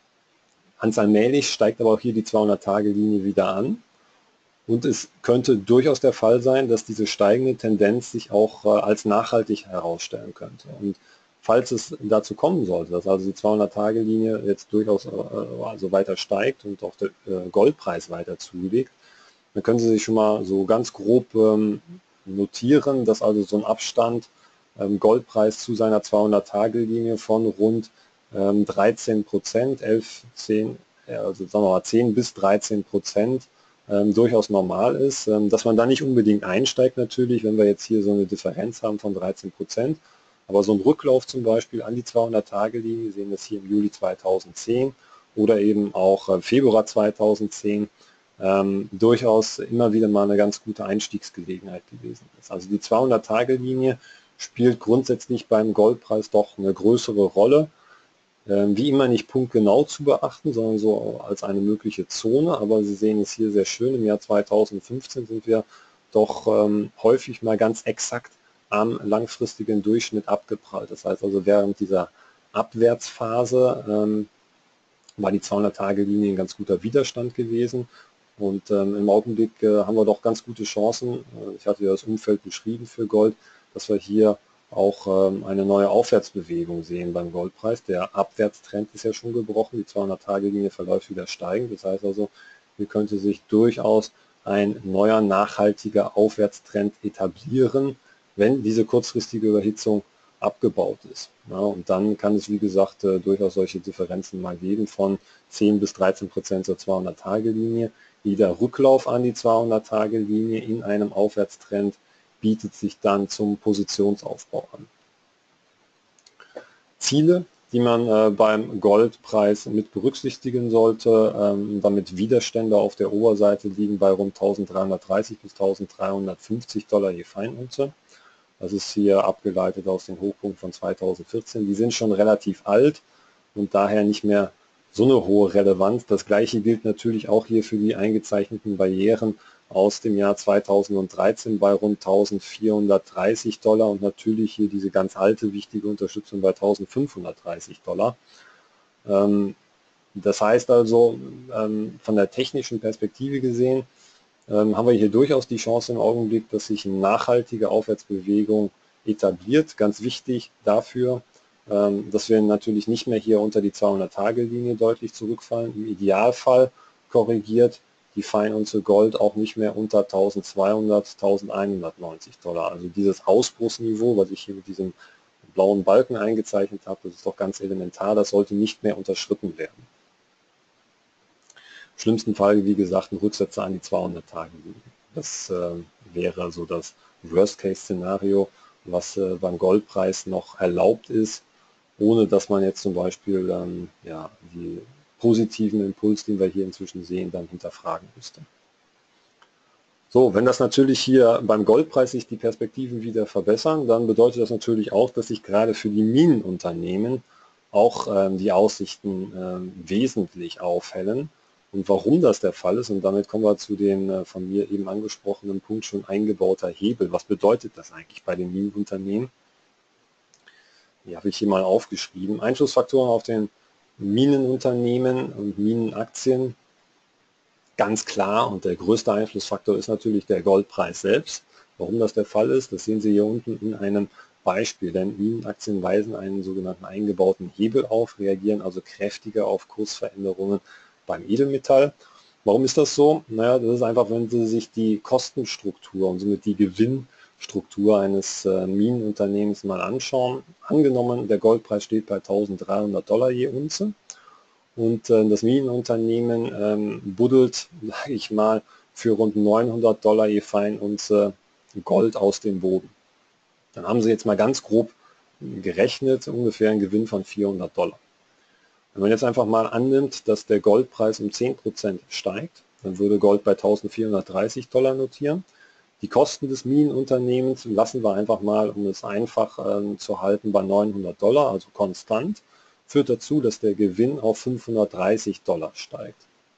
ganz allmählich steigt aber auch hier die zweihundert-Tage-Linie wieder an. Und es könnte durchaus der Fall sein, dass diese steigende Tendenz sich auch äh, als nachhaltig herausstellen könnte. Und falls es dazu kommen sollte, dass also die zweihundert-Tage-Linie jetzt durchaus äh, also weiter steigt und auch der äh, Goldpreis weiter zulegt, dann können Sie sich schon mal so ganz grob ähm, notieren, dass also so ein Abstand ähm, Goldpreis zu seiner zweihundert-Tage-Linie von rund ähm, dreizehn Prozent, elf, zehn, also sagen wir mal zehn bis dreizehn Prozent ähm, durchaus normal ist, ähm, dass man da nicht unbedingt einsteigt natürlich, wenn wir jetzt hier so eine Differenz haben von dreizehn Prozent, aber so ein Rücklauf zum Beispiel an die zweihundert-Tage-Linie, sehen wir es hier im Juli zweitausendzehn oder eben auch äh, Februar zweitausendzehn, ähm, durchaus immer wieder mal eine ganz gute Einstiegsgelegenheit gewesen ist. Also die zweihundert-Tage-Linie spielt grundsätzlich beim Goldpreis doch eine größere Rolle. Wie immer nicht punktgenau zu beachten, sondern so als eine mögliche Zone, aber Sie sehen es hier sehr schön, im Jahr zweitausendfünfzehn sind wir doch ähm, häufig mal ganz exakt am langfristigen Durchschnitt abgeprallt. Das heißt also, während dieser Abwärtsphase ähm, war die zweihundert-Tage-Linie ein ganz guter Widerstand gewesen, und ähm, im Augenblick äh, haben wir doch ganz gute Chancen. Ich hatte ja das Umfeld beschrieben für Gold, dass wir hier auch ähm, eine neue Aufwärtsbewegung sehen beim Goldpreis. Der Abwärtstrend ist ja schon gebrochen, die zweihundert-Tage-Linie verläuft wieder steigend. Das heißt also, hier könnte sich durchaus ein neuer nachhaltiger Aufwärtstrend etablieren, wenn diese kurzfristige Überhitzung abgebaut ist. Ja, und dann kann es, wie gesagt, äh, durchaus solche Differenzen mal geben von zehn bis dreizehn Prozent zur zweihundert-Tage-Linie. Jeder Rücklauf an die zweihundert-Tage-Linie in einem Aufwärtstrend bietet sich dann zum Positionsaufbau an. Ziele, die man äh, beim Goldpreis mit berücksichtigen sollte, ähm, damit Widerstände auf der Oberseite liegen bei rund tausenddreihundertdreißig bis tausenddreihundertfünfzig Dollar je Feinunze. Das ist hier abgeleitet aus den Hochpunkten von zweitausendvierzehn. Die sind schon relativ alt und daher nicht mehr so eine hohe Relevanz. Das gleiche gilt natürlich auch hier für die eingezeichneten Barrieren aus dem Jahr zweitausenddreizehn bei rund eintausendvierhundertdreißig Dollar und natürlich hier diese ganz alte wichtige Unterstützung bei eintausendfünfhundertdreißig Dollar. Das heißt also, von der technischen Perspektive gesehen, haben wir hier durchaus die Chance im Augenblick, dass sich eine nachhaltige Aufwärtsbewegung etabliert. Ganz wichtig dafür, dass wir natürlich nicht mehr hier unter die zweihundert-Tage-Linie deutlich zurückfallen. Im Idealfall korrigiert die Feinunze Gold auch nicht mehr unter eintausendzweihundert, eintausendeinhundertneunzig Dollar. Also dieses Ausbruchsniveau, was ich hier mit diesem blauen Balken eingezeichnet habe, das ist doch ganz elementar, das sollte nicht mehr unterschritten werden. schlimmsten Fall, wie gesagt, ein Rücksetzer an die zweihundert Tage liegen. Das äh, wäre so das Worst-Case-Szenario, was äh, beim Goldpreis noch erlaubt ist, ohne dass man jetzt zum Beispiel ähm, ja, die positiven Impuls, den wir hier inzwischen sehen, dann hinterfragen müsste. So, wenn das natürlich hier beim Goldpreis sich die Perspektiven wieder verbessern, dann bedeutet das natürlich auch, dass sich gerade für die Minenunternehmen auch ähm, die Aussichten ähm, wesentlich aufhellen. Und warum das der Fall ist, und damit kommen wir zu dem äh, von mir eben angesprochenen Punkt schon eingebauter Hebel. Was bedeutet das eigentlich bei den Minenunternehmen? Die habe ich hier mal aufgeschrieben. Einflussfaktoren auf den Minenunternehmen und Minenaktien. Ganz klar, und der größte Einflussfaktor ist natürlich der Goldpreis selbst. Warum das der Fall ist, das sehen Sie hier unten in einem Beispiel, denn Minenaktien weisen einen sogenannten eingebauten Hebel auf, reagieren also kräftiger auf Kursveränderungen beim Edelmetall. Warum ist das so? Naja, das ist einfach, wenn Sie sich die Kostenstruktur und somit die Gewinnstruktur eines äh, Minenunternehmens mal anschauen. Angenommen, der Goldpreis steht bei eintausenddreihundert Dollar je Unze. Und äh, das Minenunternehmen ähm, buddelt, sage ich mal, für rund neunhundert Dollar je Feinunze Gold aus dem Boden. Dann haben Sie jetzt mal ganz grob gerechnet ungefähr einen Gewinn von vierhundert Dollar. Wenn man jetzt einfach mal annimmt, dass der Goldpreis um zehn Prozent steigt, dann würde Gold bei eintausendvierhundertdreißig Dollar notieren. Die Kosten des Minenunternehmens lassen wir einfach mal, um es einfach äh, zu halten, bei neunhundert Dollar, also konstant. Führt dazu, dass der Gewinn auf fünfhundertdreißig Dollar steigt.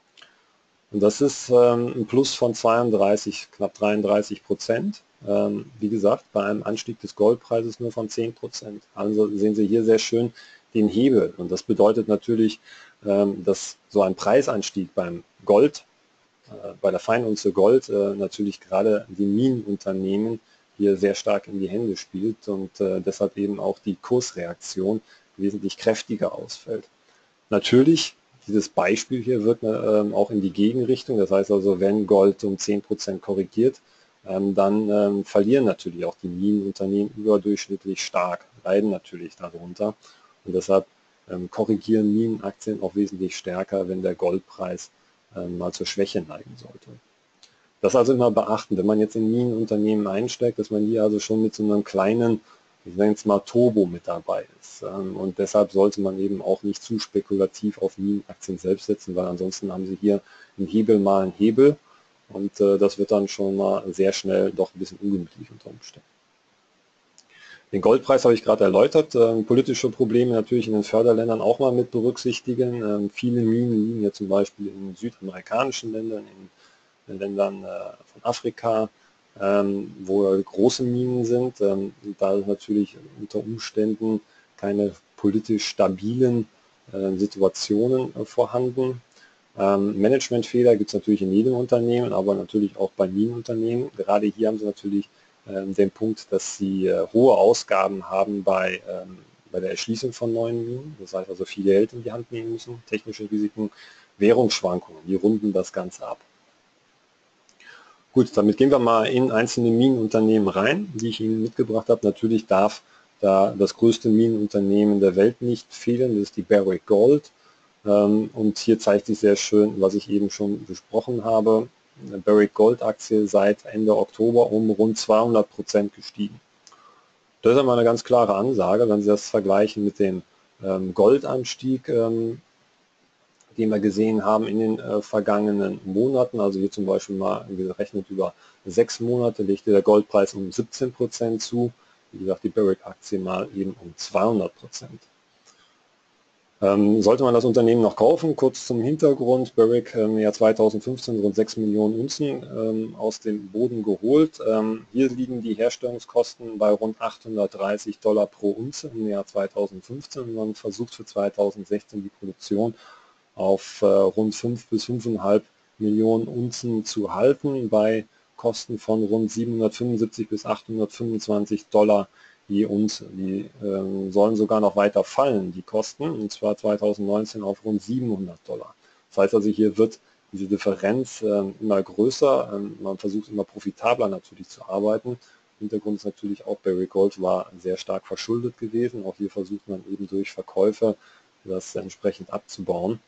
Und das ist ähm, ein Plus von zweiunddreißig, knapp dreiunddreißig Prozent. Ähm, wie gesagt, bei einem Anstieg des Goldpreises nur von zehn Prozent. Also sehen Sie hier sehr schön den Hebel. Und das bedeutet natürlich, ähm, dass so ein Preisanstieg beim Gold, äh, bei der Feinunze Gold, äh, natürlich gerade die Minenunternehmen hier sehr stark in die Hände spielt und äh, deshalb eben auch die Kursreaktion wesentlich kräftiger ausfällt. Natürlich, dieses Beispiel hier wirkt äh, auch in die Gegenrichtung. Das heißt also, wenn Gold um zehn Prozent korrigiert, ähm, dann ähm, verlieren natürlich auch die Minenunternehmen überdurchschnittlich stark, leiden natürlich darunter. Und deshalb ähm, korrigieren Minenaktien auch wesentlich stärker, wenn der Goldpreis ähm, mal zur Schwäche neigen sollte. Das also immer beachten, wenn man jetzt in Minenunternehmen einsteigt, dass man hier also schon mit so einem kleinen, ich nenne es mal Turbo mit dabei ist. Und deshalb sollte man eben auch nicht zu spekulativ auf Minenaktien selbst setzen, weil ansonsten haben Sie hier einen Hebel mal einen Hebel und das wird dann schon mal sehr schnell doch ein bisschen ungemütlich unter Umständen. Den Goldpreis habe ich gerade erläutert. Ähm, politische Probleme natürlich in den Förderländern auch mal mit berücksichtigen. Ähm, viele Minen liegen ja zum Beispiel in südamerikanischen Ländern, in Ländern äh, von Afrika, ähm, wo große Minen sind. Ähm, da ist natürlich unter Umständen keine politisch stabilen äh, Situationen äh, vorhanden. Ähm, Managementfehler gibt es natürlich in jedem Unternehmen, aber natürlich auch bei Minenunternehmen. Gerade hier haben Sie natürlich äh, den Punkt, dass Sie äh, hohe Ausgaben haben bei, ähm, bei der Erschließung von neuen Minen. Das heißt also viel Geld in die Hand nehmen müssen, technische Risiken, Währungsschwankungen, die runden das Ganze ab. Gut, damit gehen wir mal in einzelne Minenunternehmen rein, die ich Ihnen mitgebracht habe. Natürlich darf da das größte Minenunternehmen der Welt nicht fehlen, das ist die Barrick Gold. Und hier zeigt sich sehr schön, was ich eben schon besprochen habe. Eine Barrick Gold Aktie seit Ende Oktober um rund zweihundert Prozent gestiegen. Das ist einmal eine ganz klare Ansage, wenn Sie das vergleichen mit dem Goldanstieg, den wir gesehen haben in den äh, vergangenen Monaten, also hier zum Beispiel mal gerechnet über sechs Monate, legte der Goldpreis um siebzehn Prozent zu, wie gesagt die Barrick-Aktie mal eben um zweihundert Prozent. Ähm, sollte man das Unternehmen noch kaufen? Kurz zum Hintergrund, Barrick im Jahr zweitausendfünfzehn rund sechs Millionen Unzen ähm, aus dem Boden geholt. Ähm, hier liegen die Herstellungskosten bei rund achthundertdreißig Dollar pro Unze im Jahr zweitausendfünfzehn. Man versucht für zweitausendsechzehn die Produktion auf äh, rund fünf bis fünf Komma fünf Millionen Unzen zu halten, bei Kosten von rund siebenhundertfünfundsiebzig bis achthundertfünfundzwanzig Dollar je Unze. Die äh, sollen sogar noch weiter fallen, die Kosten, und zwar zweitausendneunzehn auf rund siebenhundert Dollar. Das heißt also, hier wird diese Differenz äh, immer größer, ähm, man versucht immer profitabler natürlich zu arbeiten. Hintergrund ist natürlich auch, Barrick Gold war sehr stark verschuldet gewesen, auch hier versucht man eben durch Verkäufe das entsprechend abzubauen.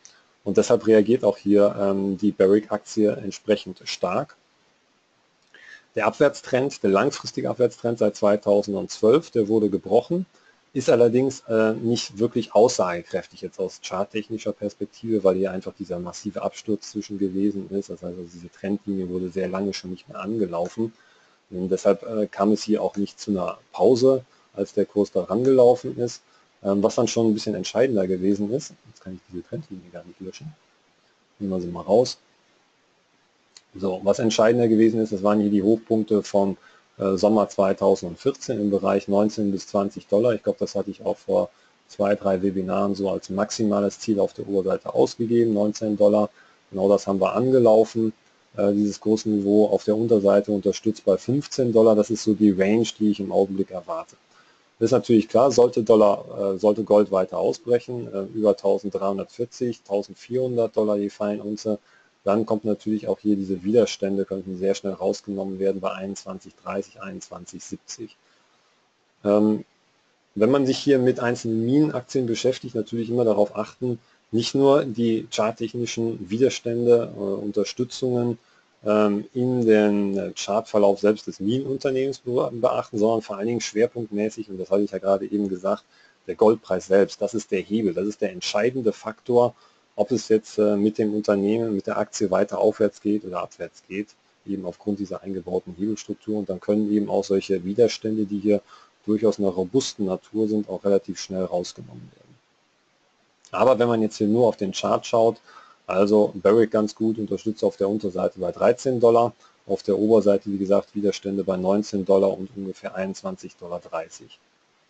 Und deshalb reagiert auch hier ähm, die Barrick-Aktie entsprechend stark. Der Abwärtstrend, der langfristige Abwärtstrend seit zweitausendzwölf, der wurde gebrochen, ist allerdings äh, nicht wirklich aussagekräftig jetzt aus charttechnischer Perspektive, weil hier einfach dieser massive Absturz zwischen gewesen ist. Das heißt, also diese Trendlinie wurde sehr lange schon nicht mehr angelaufen. Und deshalb äh, kam es hier auch nicht zu einer Pause, als der Kurs da rangelaufen ist. Ähm, was dann schon ein bisschen entscheidender gewesen ist, jetzt kann ich diese Trendlinie gar nicht löschen, nehmen wir sie mal raus. So, was entscheidender gewesen ist, das waren hier die Hochpunkte von äh, Sommer zweitausendvierzehn im Bereich neunzehn bis zwanzig Dollar. Ich glaube, das hatte ich auch vor zwei, drei Webinaren so als maximales Ziel auf der Oberseite ausgegeben, neunzehn Dollar. Genau das haben wir angelaufen, äh, dieses große Niveau auf der Unterseite unterstützt bei fünfzehn Dollar. Das ist so die Range, die ich im Augenblick erwarte. Das ist natürlich klar, sollte, Dollar, äh, sollte Gold weiter ausbrechen, äh, über eintausenddreihundertvierzig, eintausendvierhundert Dollar die Feinunze, dann kommt natürlich auch hier diese Widerstände, könnten sehr schnell rausgenommen werden bei einundzwanzig dreißig, einundzwanzig siebzig. Ähm, wenn man sich hier mit einzelnen Minenaktien beschäftigt, natürlich immer darauf achten, nicht nur die charttechnischen Widerstände, äh, Unterstützungen ähm, in den Chartverlauf selbst des Minenunternehmens beachten, sondern vor allen Dingen schwerpunktmäßig, und das hatte ich ja gerade eben gesagt, der Goldpreis selbst, das ist der Hebel, das ist der entscheidende Faktor, ob es jetzt äh, mit dem Unternehmen, mit der Aktie weiter aufwärts geht oder abwärts geht, eben aufgrund dieser eingebauten Hebelstruktur. Und dann können eben auch solche Widerstände, die hier durchaus einer robusten Natur sind, auch relativ schnell rausgenommen werden. Aber wenn man jetzt hier nur auf den Chart schaut, also Barrick ganz gut, unterstützt auf der Unterseite bei dreizehn Dollar, auf der Oberseite, wie gesagt, Widerstände bei neunzehn Dollar und ungefähr einundzwanzig Dollar dreißig.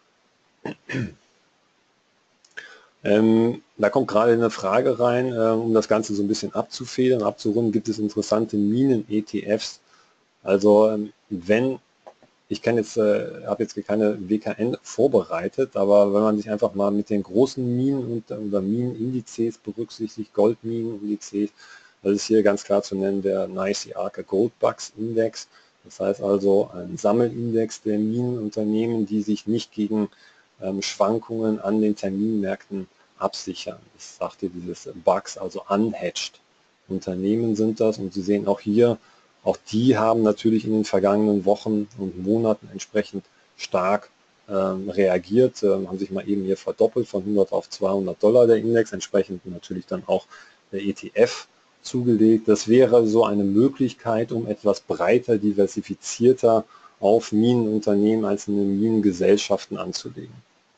Ähm, da kommt gerade eine Frage rein, äh, um das Ganze so ein bisschen abzufedern, abzurunden, gibt es interessante Minen-E T Fs. Also ähm, wenn, ich kann jetzt, äh, habe jetzt keine W K N vorbereitet, aber wenn man sich einfach mal mit den großen Minen und, oder Minenindizes berücksichtigt, Goldminenindizes, das ist hier ganz klar zu nennen der NYSE Arca Gold Bucks Index. Das heißt also ein Sammelindex der Minenunternehmen, die sich nicht gegen ähm, Schwankungen an den Terminmärkten absichern. Das sagt hier dieses Bucks, also unhedged Unternehmen sind das. Und Sie sehen auch hier, auch die haben natürlich in den vergangenen Wochen und Monaten entsprechend stark ähm, reagiert, ähm, haben sich mal eben hier verdoppelt von hundert auf zweihundert Dollar der Index, entsprechend natürlich dann auch der E T F zugelegt. Das wäre so eine Möglichkeit, um etwas breiter, diversifizierter auf Minenunternehmen, einzelne Minengesellschaften anzulegen.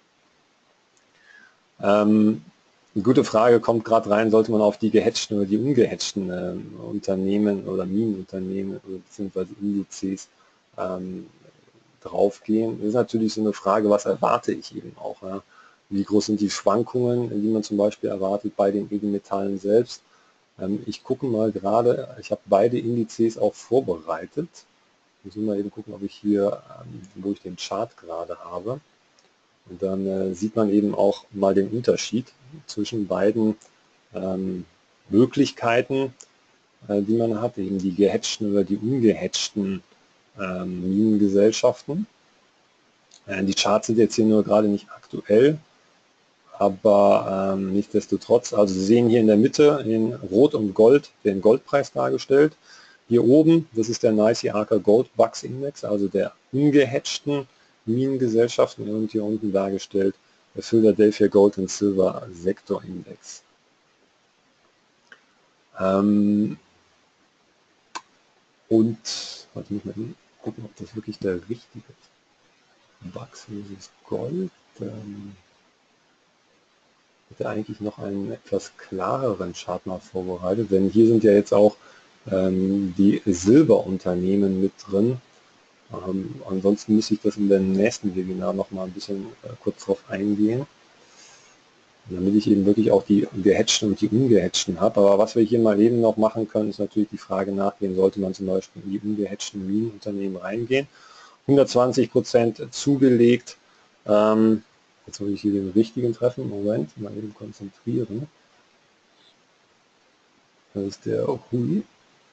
Ähm, eine gute Frage kommt gerade rein, sollte man auf die gehatchten oder die ungehatchten äh, Unternehmen oder Minenunternehmen oder beziehungsweise Indizes ähm, draufgehen. Das ist natürlich so eine Frage, was erwarte ich eben auch. Ja? Wie groß sind die Schwankungen, die man zum Beispiel erwartet bei den Edelmetallen selbst. Ähm, ich gucke mal gerade, ich habe beide Indizes auch vorbereitet. Ich muss mal eben gucken, ob ich hier, ähm, wo ich den Chart gerade habe. Und dann äh, sieht man eben auch mal den Unterschied zwischen beiden ähm, Möglichkeiten, äh, die man hat, eben die gehatchten oder die ungehatchten ähm, Minengesellschaften. Äh, die Charts sind jetzt hier nur gerade nicht aktuell, aber ähm, nichtsdestotrotz, also Sie sehen hier in der Mitte in Rot und Gold den Goldpreis dargestellt. Hier oben, das ist der NYSE Arca Gold Bucks Index, also der ungehatchten Minengesellschaften, und hier unten dargestellt der Philadelphia Gold and Silver Sektor Index. Ähm, und, warte, muss mal gucken, ob das wirklich der richtige ist. Bucks versus Gold. Ähm, hätte eigentlich noch einen etwas klareren Chart mal vorbereitet, denn hier sind ja jetzt auch ähm, die Silberunternehmen mit drin. Ähm, ansonsten müsste ich das in dem nächsten Webinar noch mal ein bisschen äh, kurz drauf eingehen, damit ich eben wirklich auch die gehatchten und die ungehatchten habe. Aber was wir hier mal eben noch machen können, ist natürlich die Frage nachgehen, sollte man zum Beispiel in die ungehatchten Minenunternehmen reingehen. hundertzwanzig Prozent zugelegt. Ähm, jetzt muss ich hier den richtigen treffen. Moment, mal eben konzentrieren. Das ist der Hui.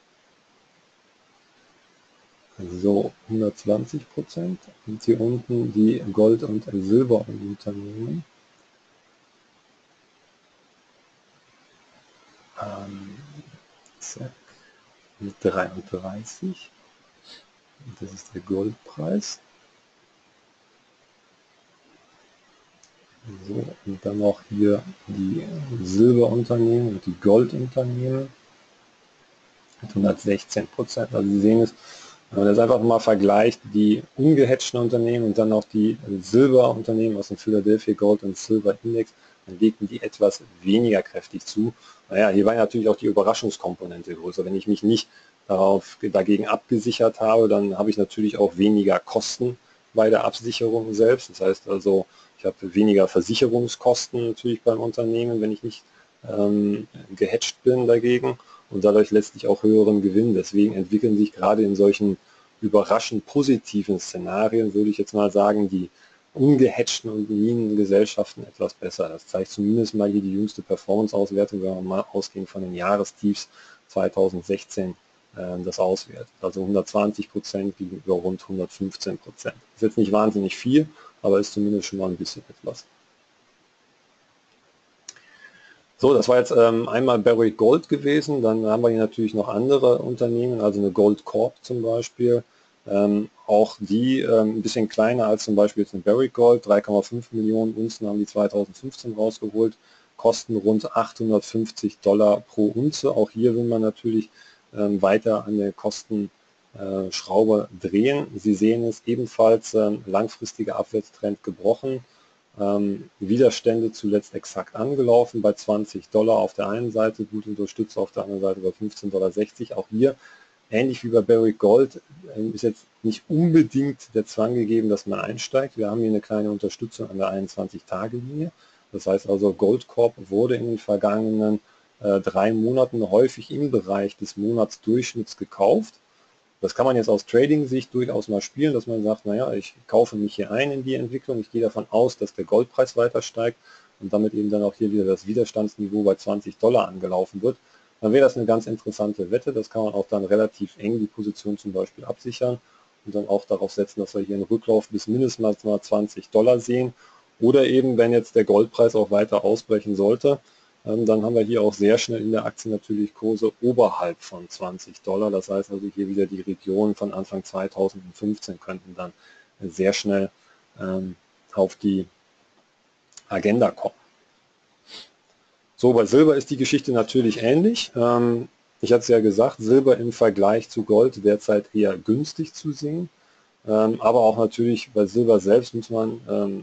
So, hundertzwanzig Prozent. Und hier unten die Gold- und Silberunternehmen. zack, mit dreiunddreißig. Das ist der Goldpreis. So, und dann noch hier die Silberunternehmen und die Goldunternehmen mit hundertsechzehn Prozent. Also Sie sehen es, wenn man das einfach mal vergleicht, die ungehatchten Unternehmen und dann auch die Silberunternehmen aus dem Philadelphia Gold und Silver Index, dann legten die etwas weniger kräftig zu. Naja, hier war natürlich auch die Überraschungskomponente größer. Wenn ich mich nicht darauf, dagegen abgesichert habe, dann habe ich natürlich auch weniger Kosten bei der Absicherung selbst. Das heißt also, ich habe weniger Versicherungskosten natürlich beim Unternehmen, wenn ich nicht ähm, gehatcht bin dagegen, und dadurch letztlich auch höheren Gewinn. Deswegen entwickeln sich gerade in solchen überraschend positiven Szenarien, würde ich jetzt mal sagen, die ungehatchten und Minengesellschaften etwas besser. Das zeigt zumindest mal hier die jüngste Performance-Auswertung, wenn wir mal ausgehen von den Jahrestiefs zweitausendsechzehn äh, das auswertet. Also hundertzwanzig Prozent gegenüber rund hundertfünfzehn Prozent. Ist jetzt nicht wahnsinnig viel, aber ist zumindest schon mal ein bisschen etwas. So, das war jetzt ähm, einmal Barrick Gold gewesen, dann haben wir hier natürlich noch andere Unternehmen, also eine Gold Corp zum Beispiel, ähm, auch die ähm, ein bisschen kleiner als zum Beispiel jetzt eine Barrick Gold, drei Komma fünf Millionen Unzen haben die zweitausendfünfzehn rausgeholt, kosten rund achthundertfünfzig Dollar pro Unze. Auch hier will man natürlich ähm, weiter an der Kostenschraube äh, drehen. Sie sehen es ebenfalls, ähm, langfristiger Abwärtstrend gebrochen. Ähm, Widerstände zuletzt exakt angelaufen bei zwanzig Dollar auf der einen Seite, gut unterstützt auf der anderen Seite bei fünfzehn Komma sechzig Dollar. Auch hier, ähnlich wie bei Barrick Gold, äh, ist jetzt nicht unbedingt der Zwang gegeben, dass man einsteigt. Wir haben hier eine kleine Unterstützung an der einundzwanzig-Tage-Linie. Das heißt also, Goldcorp wurde in den vergangenen äh, drei Monaten häufig im Bereich des Monatsdurchschnitts gekauft. Das kann man jetzt aus Trading-Sicht durchaus mal spielen, dass man sagt, naja, ich kaufe mich hier ein in die Entwicklung, ich gehe davon aus, dass der Goldpreis weiter steigt und damit eben dann auch hier wieder das Widerstandsniveau bei zwanzig Dollar angelaufen wird. Dann wäre das eine ganz interessante Wette, das kann man auch dann relativ eng die Position zum Beispiel absichern und dann auch darauf setzen, dass wir hier einen Rücklauf bis mindestens mal zwanzig Dollar sehen. Oder eben, wenn jetzt der Goldpreis auch weiter ausbrechen sollte, dann haben wir hier auch sehr schnell in der Aktie natürlich Kurse oberhalb von zwanzig Dollar. Das heißt also hier wieder die Regionen von Anfang zweitausendfünfzehn könnten dann sehr schnell ähm, auf die Agenda kommen. So, bei Silber ist die Geschichte natürlich ähnlich. Ähm, ich hatte es ja gesagt, Silber im Vergleich zu Gold derzeit eher günstig zu sehen. Ähm, aber auch natürlich bei Silber selbst muss man ähm,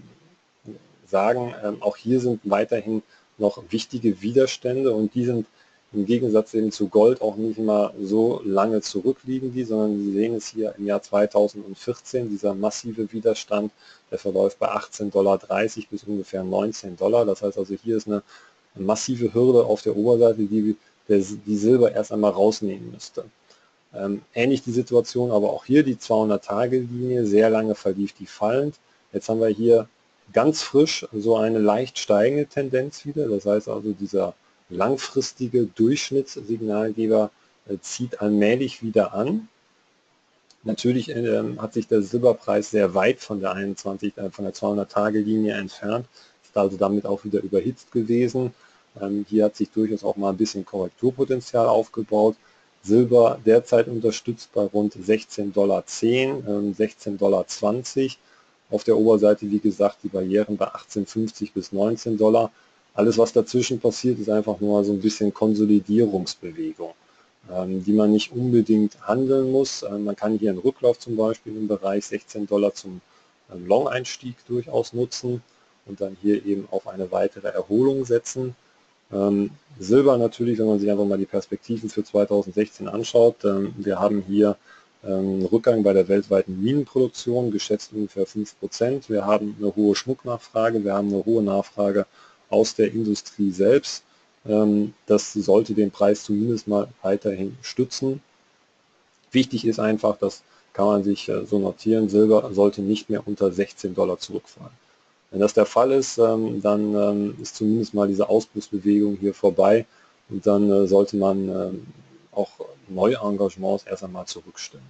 sagen, ähm, auch hier sind weiterhin noch wichtige Widerstände und die sind im Gegensatz eben zu Gold auch nicht immer so lange zurückliegen die, sondern Sie sehen es hier im Jahr zweitausendvierzehn, dieser massive Widerstand, der verläuft bei achtzehn Komma dreißig Dollar bis ungefähr neunzehn Dollar. Das heißt also, hier ist eine massive Hürde auf der Oberseite, die, der, die Silber erst einmal rausnehmen müsste. Ähm, ähnlich die Situation, aber auch hier die zweihundert-Tage-Linie, sehr lange verlief die fallend. Jetzt haben wir hier ganz frisch so eine leicht steigende Tendenz wieder. Das heißt also, dieser langfristige Durchschnittssignalgeber äh, zieht allmählich wieder an. Natürlich äh, hat sich der Silberpreis sehr weit von der einundzwanzig, äh, von der zweihundert-Tage-Linie entfernt, ist also damit auch wieder überhitzt gewesen. Ähm, hier hat sich durchaus auch mal ein bisschen Korrekturpotenzial aufgebaut. Silber derzeit unterstützt bei rund sechzehn Komma zehn Dollar, ähm, sechzehn Komma zwanzig Dollar. Auf der Oberseite, wie gesagt, die Barrieren bei achtzehn Komma fünfzig bis neunzehn Dollar. Alles, was dazwischen passiert, ist einfach nur so ein bisschen Konsolidierungsbewegung, ähm, die man nicht unbedingt handeln muss. Ähm, man kann hier einen Rücklauf zum Beispiel im Bereich sechzehn Dollar zum ähm, Long-Einstieg durchaus nutzen und dann hier eben auf eine weitere Erholung setzen. Ähm, Silber natürlich, wenn man sich einfach mal die Perspektiven für zweitausendsechzehn anschaut. Ähm, wir haben hier ähm, Rückgang bei der weltweiten Minenproduktion, geschätzt ungefähr fünf Prozent. Wir haben eine hohe Schmucknachfrage, wir haben eine hohe Nachfrage aus der Industrie selbst. Ähm, das sollte den Preis zumindest mal weiterhin stützen. Wichtig ist einfach, das kann man sich äh, so notieren, Silber sollte nicht mehr unter sechzehn Dollar zurückfallen. Wenn das der Fall ist, ähm, dann ähm, ist zumindest mal diese Ausbruchsbewegung hier vorbei und dann äh, sollte man ähm, auch neue Engagements erst einmal zurückstellen.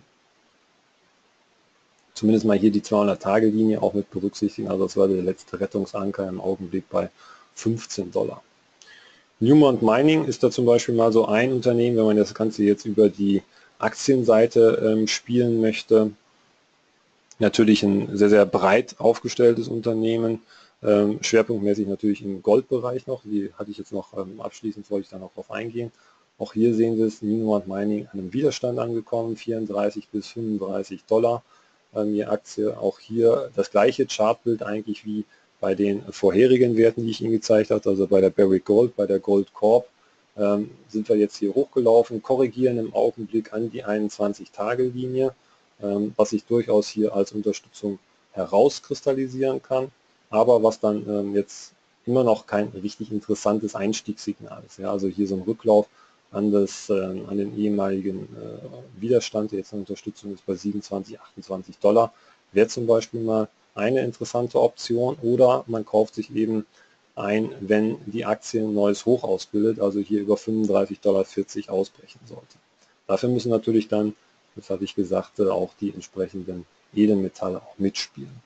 Zumindest mal hier die zweihundert-Tage-Linie auch mit berücksichtigen, also das war der letzte Rettungsanker im Augenblick bei fünfzehn Dollar. Newmont Mining ist da zum Beispiel mal so ein Unternehmen, wenn man das Ganze jetzt über die Aktienseite ähm, spielen möchte. Natürlich ein sehr, sehr breit aufgestelltes Unternehmen, ähm, schwerpunktmäßig natürlich im Goldbereich noch. Die hatte ich jetzt noch ähm, abschließend, wollte ich da noch drauf eingehen. Auch hier sehen Sie es, Newmont Mining an einem Widerstand angekommen, vierunddreißig bis fünfunddreißig Dollar ähm, je Aktie. Auch hier das gleiche Chartbild eigentlich wie bei den vorherigen Werten, die ich Ihnen gezeigt habe, also bei der Barrick Gold, bei der Gold Corp, ähm, sind wir jetzt hier hochgelaufen, korrigieren im Augenblick an die einundzwanzig-Tage-Linie, ähm, was sich durchaus hier als Unterstützung herauskristallisieren kann, aber was dann ähm, jetzt immer noch kein richtig interessantes Einstiegssignal ist. Ja, also hier so ein Rücklauf an, das, äh, an den ehemaligen äh, Widerstand, der jetzt eine Unterstützung ist bei siebenundzwanzig, achtundzwanzig Dollar, wäre zum Beispiel mal eine interessante Option, oder man kauft sich eben ein, wenn die Aktie ein neues Hoch ausbildet, also hier über fünfunddreißig Komma vierzig Dollar ausbrechen sollte. Dafür müssen natürlich dann, das hatte ich gesagt, auch die entsprechenden Edelmetalle auch mitspielen.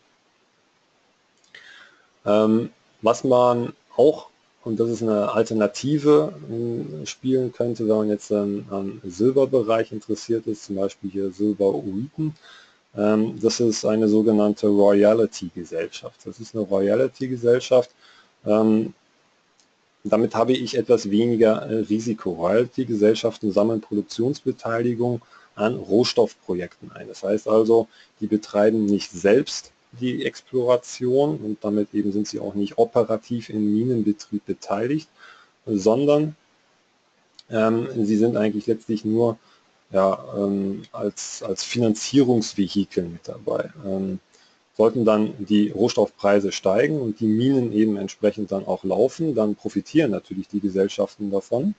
Ähm, was man auch, und das ist eine Alternative, äh, spielen könnte, wenn man jetzt ähm, am Silberbereich interessiert ist, zum Beispiel hier Silber Wheaton. Ähm, das ist eine sogenannte Royalty-Gesellschaft. Das ist eine Royalty-Gesellschaft. Ähm, damit habe ich etwas weniger äh, Risiko. Royalty-Gesellschaften sammeln Produktionsbeteiligung an Rohstoffprojekten ein. Das heißt also, die betreiben nicht selbst die Exploration und damit eben sind sie auch nicht operativ im Minenbetrieb beteiligt, sondern ähm, sie sind eigentlich letztlich nur ja, ähm, als, als Finanzierungsvehikel mit dabei. Ähm, sollten dann die Rohstoffpreise steigen und die Minen eben entsprechend dann auch laufen, dann profitieren natürlich die Gesellschaften davon.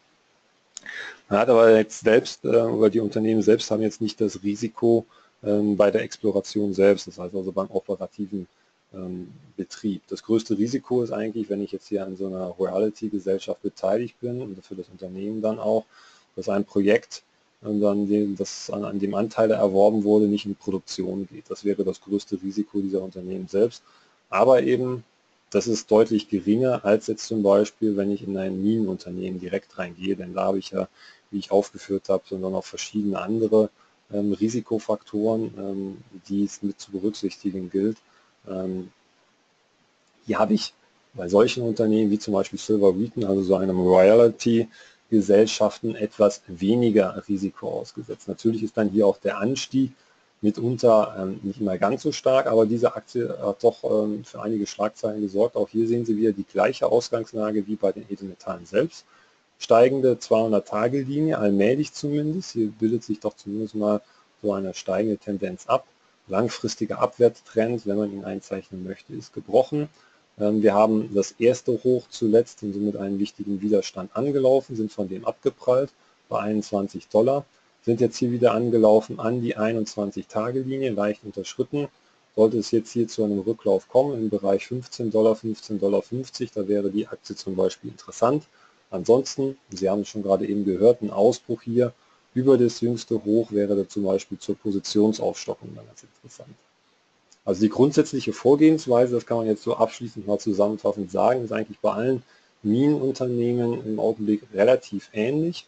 Man hat aber jetzt selbst, äh, oder die Unternehmen selbst haben jetzt nicht das Risiko ähm, bei der Exploration selbst, das heißt also beim operativen ähm, Betrieb. Das größte Risiko ist eigentlich, wenn ich jetzt hier an so einer Royalty-Gesellschaft beteiligt bin und für das Unternehmen dann auch, dass ein Projekt und dann dem, das an, an dem Anteile erworben wurde, nicht in Produktion geht. Das wäre das größte Risiko dieser Unternehmen selbst. Aber eben, das ist deutlich geringer als jetzt zum Beispiel, wenn ich in ein Minenunternehmen direkt reingehe, denn da habe ich ja, wie ich aufgeführt habe, sondern auch verschiedene andere ähm, Risikofaktoren, ähm, die es mit zu berücksichtigen gilt. Ähm, hier habe ich bei solchen Unternehmen wie zum Beispiel Silver Wheaton, also so einem Royalty, Gesellschaften etwas weniger Risiko ausgesetzt. Natürlich ist dann hier auch der Anstieg mitunter ähm, nicht immer ganz so stark, aber diese Aktie hat doch ähm, für einige Schlagzeilen gesorgt. Auch hier sehen Sie wieder die gleiche Ausgangslage wie bei den Edelmetallen selbst. Steigende zweihundert-Tage-Linie, allmählich zumindest. Hier bildet sich doch zumindest mal so eine steigende Tendenz ab. Langfristiger Abwärtstrend, wenn man ihn einzeichnen möchte, ist gebrochen. Wir haben das erste Hoch zuletzt und somit einen wichtigen Widerstand angelaufen, sind von dem abgeprallt bei einundzwanzig Dollar, sind jetzt hier wieder angelaufen an die einundzwanzig-Tage-Linie, leicht unterschritten. Sollte es jetzt hier zu einem Rücklauf kommen im Bereich fünfzehn Dollar, fünfzehn Dollar fünfzig, da wäre die Aktie zum Beispiel interessant. Ansonsten, Sie haben es schon gerade eben gehört, ein Ausbruch hier über das jüngste Hoch wäre da zum Beispiel zur Positionsaufstockung dann ganz interessant. Also die grundsätzliche Vorgehensweise, das kann man jetzt so abschließend mal zusammenfassend sagen, ist eigentlich bei allen Minenunternehmen im Augenblick relativ ähnlich.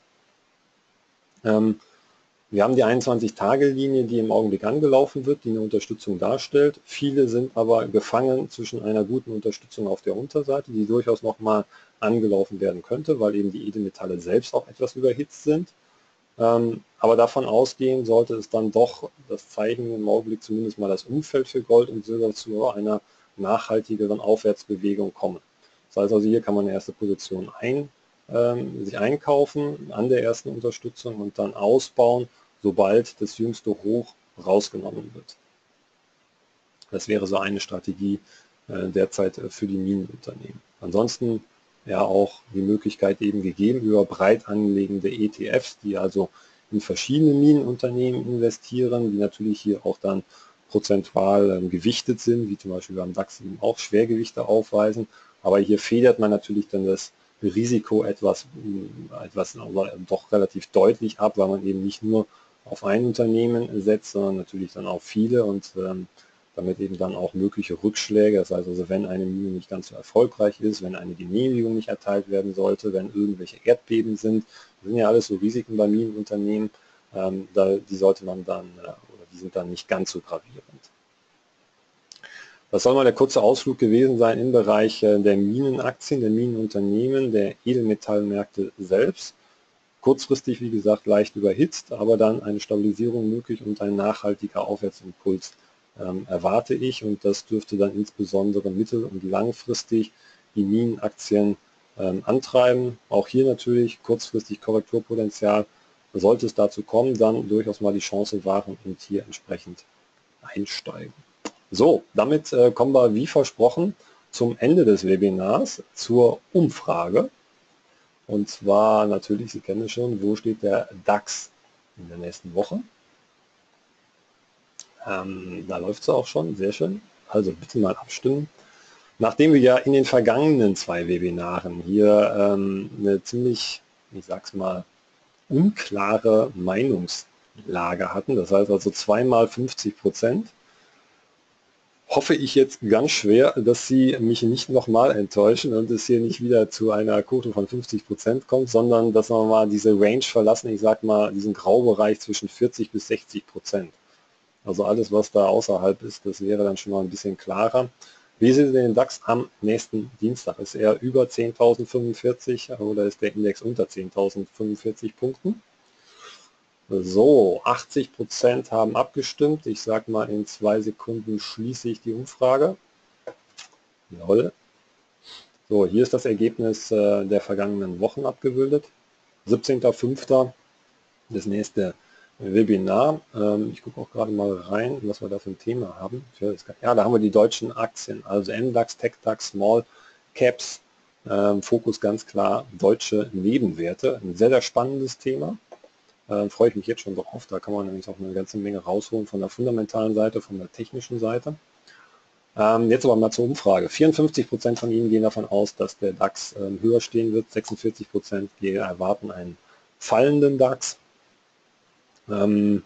Ähm, wir haben die einundzwanzig-Tage-Linie, die im Augenblick angelaufen wird, die eine Unterstützung darstellt. Viele sind aber gefangen zwischen einer guten Unterstützung auf der Unterseite, die durchaus nochmal angelaufen werden könnte, weil eben die Edelmetalle selbst auch etwas überhitzt sind. Ähm, aber davon ausgehend sollte es dann doch das Zeichen im Augenblick zumindest mal das Umfeld für Gold und Silber zu einer nachhaltigeren Aufwärtsbewegung kommen. Das heißt also, hier kann man eine erste Position ein, ähm, sich einkaufen an der ersten Unterstützung und dann ausbauen, sobald das jüngste Hoch rausgenommen wird. Das wäre so eine Strategie äh, derzeit für die Minenunternehmen. Ansonsten ja auch die Möglichkeit eben gegeben über breit anlegende E T Fs, die also in verschiedene Minenunternehmen investieren, die natürlich hier auch dann prozentual ähm, gewichtet sind, wie zum Beispiel beim DAX eben auch Schwergewichte aufweisen. Aber hier federt man natürlich dann das Risiko etwas, etwas aber doch relativ deutlich ab, weil man eben nicht nur auf ein Unternehmen setzt, sondern natürlich dann auf viele und ähm, damit eben dann auch mögliche Rückschläge, das heißt also, wenn eine Mine nicht ganz so erfolgreich ist, wenn eine Genehmigung nicht erteilt werden sollte, wenn irgendwelche Erdbeben sind, das sind ja alles so Risiken bei Minenunternehmen, ähm, da, die sollte man dann, äh, oder die sind dann nicht ganz so gravierend. Das soll mal der kurze Ausflug gewesen sein im Bereich äh, der Minenaktien, der Minenunternehmen, der Edelmetallmärkte selbst. Kurzfristig, wie gesagt, leicht überhitzt, aber dann eine Stabilisierung möglich und ein nachhaltiger Aufwärtsimpuls ähm, erwarte ich, und das dürfte dann insbesondere mittel- und langfristig die Minenaktien ähm, antreiben. Auch hier natürlich kurzfristig Korrekturpotenzial. Sollte es dazu kommen, dann durchaus mal die Chance wahren und hier entsprechend einsteigen. So, damit äh, kommen wir wie versprochen zum Ende des Webinars, zur Umfrage. Und zwar natürlich, Sie kennen es schon, wo steht der DAX in der nächsten Woche? Ähm, da läuft es auch schon, sehr schön. Also bitte mal abstimmen. Nachdem wir ja in den vergangenen zwei Webinaren hier ähm, eine ziemlich, ich sag's mal, unklare Meinungslage hatten, das heißt also zweimal fünfzig Prozent, hoffe ich jetzt ganz schwer, dass Sie mich nicht nochmal enttäuschen und es hier nicht wieder zu einer Quote von fünfzig Prozent kommt, sondern dass wir mal diese Range verlassen, ich sag mal diesen Graubereich zwischen vierzig bis sechzig Prozent. Also alles, was da außerhalb ist, das wäre dann schon mal ein bisschen klarer. Wie sehen Sie den DAX am nächsten Dienstag? Ist er über zehntausendfünfundvierzig oder ist der Index unter zehntausendfünfundvierzig Punkten? So, achtzig Prozent haben abgestimmt. Ich sage mal, in zwei Sekunden schließe ich die Umfrage. Jawohl. So, hier ist das Ergebnis äh, der vergangenen Wochen abgebildet. siebzehnter fünfter das nächste Webinar. Ähm, ich gucke auch gerade mal rein, was wir da für ein Thema haben. Ja, da haben wir die deutschen Aktien, also M DAX, TechDAX, Small Caps. Ähm, Fokus ganz klar deutsche Nebenwerte. Ein sehr, sehr spannendes Thema. Äh, freue ich mich jetzt schon drauf. Da kann man nämlich auch eine ganze Menge rausholen von der fundamentalen Seite, von der technischen Seite. Ähm, jetzt aber mal zur Umfrage. vierundfünfzig Prozent von Ihnen gehen davon aus, dass der DAX ähm, höher stehen wird. sechsundvierzig Prozent erwarten einen fallenden DAX. Ähm,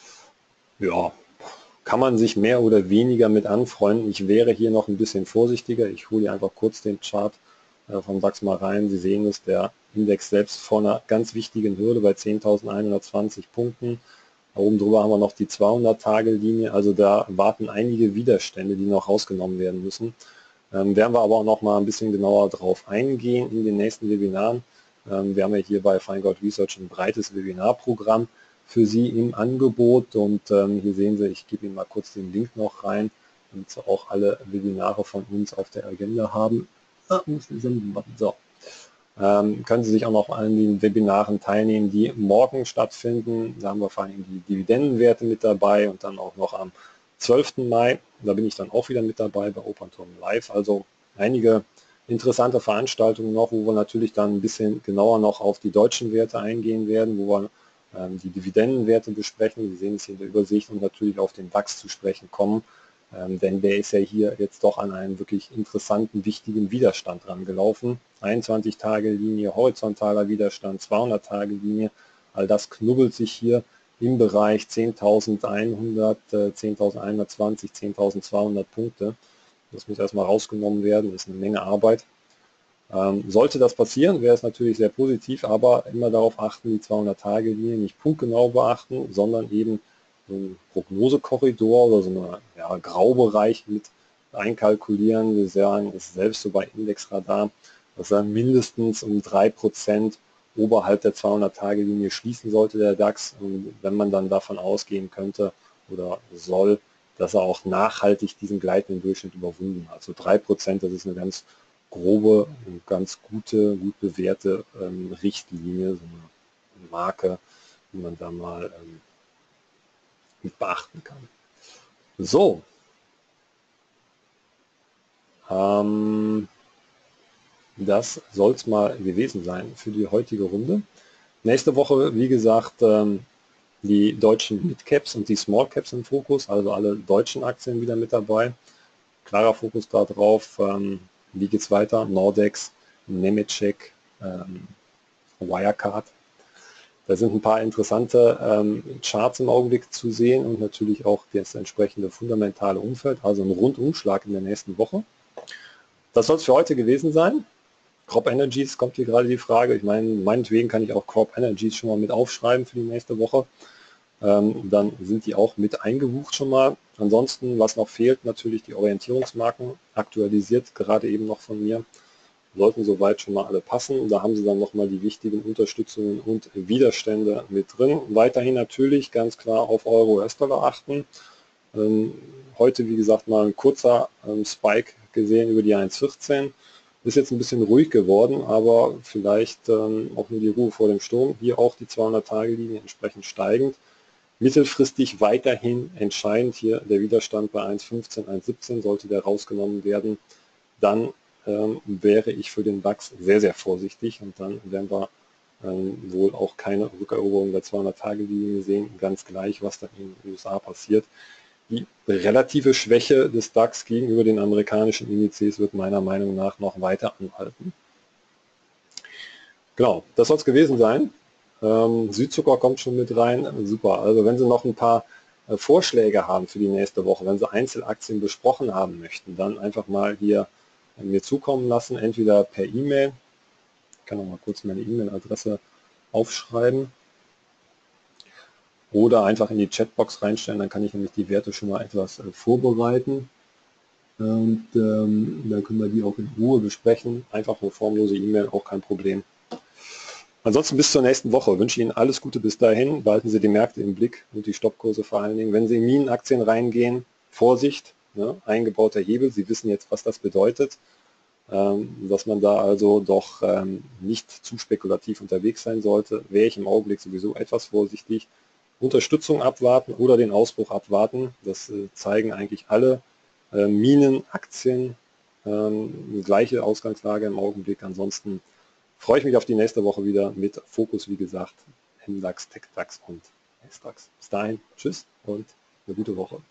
ja, kann man sich mehr oder weniger mit anfreunden. Ich wäre hier noch ein bisschen vorsichtiger. Ich hole hier einfach kurz den Chart äh, vom DAX mal rein. Sie sehen es, der Index selbst vor einer ganz wichtigen Hürde bei zehntausendeinhundertzwanzig Punkten. Oben drüber haben wir noch die zweihundert-Tage-Linie, also da warten einige Widerstände, die noch rausgenommen werden müssen. Ähm, werden wir aber auch noch mal ein bisschen genauer drauf eingehen in den nächsten Webinaren. Ähm, wir haben ja hier bei Feingold Research ein breites Webinarprogramm für Sie im Angebot, und ähm, hier sehen Sie, ich gebe Ihnen mal kurz den Link noch rein, damit Sie auch alle Webinare von uns auf der Agenda haben. Ah, muss ich senden. So. Ähm, können Sie sich auch noch an den Webinaren teilnehmen, die morgen stattfinden. Da haben wir vor allem die Dividendenwerte mit dabei, und dann auch noch am zwölften Mai. Da bin ich dann auch wieder mit dabei bei Opernturm Live. Also einige interessante Veranstaltungen noch, wo wir natürlich dann ein bisschen genauer noch auf die deutschen Werte eingehen werden, wo wir ähm, die Dividendenwerte besprechen. Sie sehen es hier in der Übersicht, und natürlich auf den DAX zu sprechen kommen. Ähm, denn der ist ja hier jetzt doch an einen wirklich interessanten, wichtigen Widerstand dran gelaufen. einundzwanzig-Tage-Linie, horizontaler Widerstand, zweihundert-Tage-Linie, all das knubbelt sich hier im Bereich zehntausendeinhundert, äh, zehntausendeinhundertzwanzig, zehntausendzweihundert Punkte. Das muss erstmal rausgenommen werden, das ist eine Menge Arbeit. Ähm, sollte das passieren, wäre es natürlich sehr positiv, aber immer darauf achten, die zweihundert-Tage-Linie nicht punktgenau beachten, sondern eben so einen Prognosekorridor oder so einen ja, Graubereich mit einkalkulieren. Wir sagen es selbst so bei Indexradar, dass er mindestens um drei Prozent oberhalb der zweihundert-Tage-Linie schließen sollte, der DAX, und wenn man dann davon ausgehen könnte oder soll, dass er auch nachhaltig diesen gleitenden Durchschnitt überwunden hat. Also drei Prozent, das ist eine ganz grobe und ganz gute, gut bewährte ähm, Richtlinie, so eine Marke, die man da mal ähm, mit beachten kann. So, ähm, das soll es mal gewesen sein für die heutige Runde. Nächste Woche, wie gesagt, ähm, die deutschen Mid-Caps und die Small-Caps im Fokus, also alle deutschen Aktien wieder mit dabei. Klarer Fokus darauf. Ähm, wie geht es weiter? Nordex, Nemetschek, ähm, Wirecard. Da sind ein paar interessante ähm, Charts im Augenblick zu sehen und natürlich auch das entsprechende fundamentale Umfeld, also ein Rundumschlag in der nächsten Woche. Das soll es für heute gewesen sein. Crop Energies kommt hier gerade die Frage. Ich meine, meinetwegen kann ich auch Crop Energies schon mal mit aufschreiben für die nächste Woche. Ähm, dann sind die auch mit eingebucht schon mal. Ansonsten, was noch fehlt, natürlich die Orientierungsmarken, aktualisiert gerade eben noch von mir. Sollten soweit schon mal alle passen. Da haben Sie dann nochmal die wichtigen Unterstützungen und Widerstände mit drin. Weiterhin natürlich ganz klar auf Euro-U S-Dollar achten. Ähm, heute, wie gesagt, mal ein kurzer ähm, Spike gesehen über die eins vierzehn. Ist jetzt ein bisschen ruhig geworden, aber vielleicht ähm, auch nur die Ruhe vor dem Sturm. Hier auch die zweihundert-Tage-Linie entsprechend steigend. Mittelfristig weiterhin entscheidend hier der Widerstand bei eins fünfzehn, eins siebzehn. Sollte der rausgenommen werden, dann ähm, wäre ich für den DAX sehr, sehr vorsichtig und dann werden wir ähm, wohl auch keine Rückeroberung der zweihundert-Tage-Linie sehen, ganz gleich, was dann in den U S A passiert. Die relative Schwäche des DAX gegenüber den amerikanischen Indizes wird meiner Meinung nach noch weiter anhalten. Genau, das soll es gewesen sein. Ähm, Südzucker kommt schon mit rein, super. Also wenn Sie noch ein paar äh, Vorschläge haben für die nächste Woche, wenn Sie Einzelaktien besprochen haben möchten, dann einfach mal hier äh, mir zukommen lassen, entweder per E-Mail, ich kann noch mal kurz meine E-Mail-Adresse aufschreiben, oder einfach in die Chatbox reinstellen, dann kann ich nämlich die Werte schon mal etwas äh, vorbereiten. Und ähm, dann können wir die auch in Ruhe besprechen. Einfach eine formlose E-Mail, auch kein Problem. Ansonsten bis zur nächsten Woche. Ich wünsche Ihnen alles Gute bis dahin. Behalten Sie die Märkte im Blick und die Stoppkurse vor allen Dingen. Wenn Sie in Minenaktien reingehen, Vorsicht, ne, eingebauter Hebel. Sie wissen jetzt, was das bedeutet. Ähm, dass man da also doch ähm, nicht zu spekulativ unterwegs sein sollte. Wäre ich im Augenblick sowieso etwas vorsichtig. Unterstützung abwarten oder den Ausbruch abwarten. Das äh, zeigen eigentlich alle äh, Minenaktien. Ähm, gleiche Ausgangslage im Augenblick. Ansonsten freue ich mich auf die nächste Woche wieder mit Fokus, wie gesagt, M DAX, TechDAX und S DAX. Bis dahin, tschüss und eine gute Woche.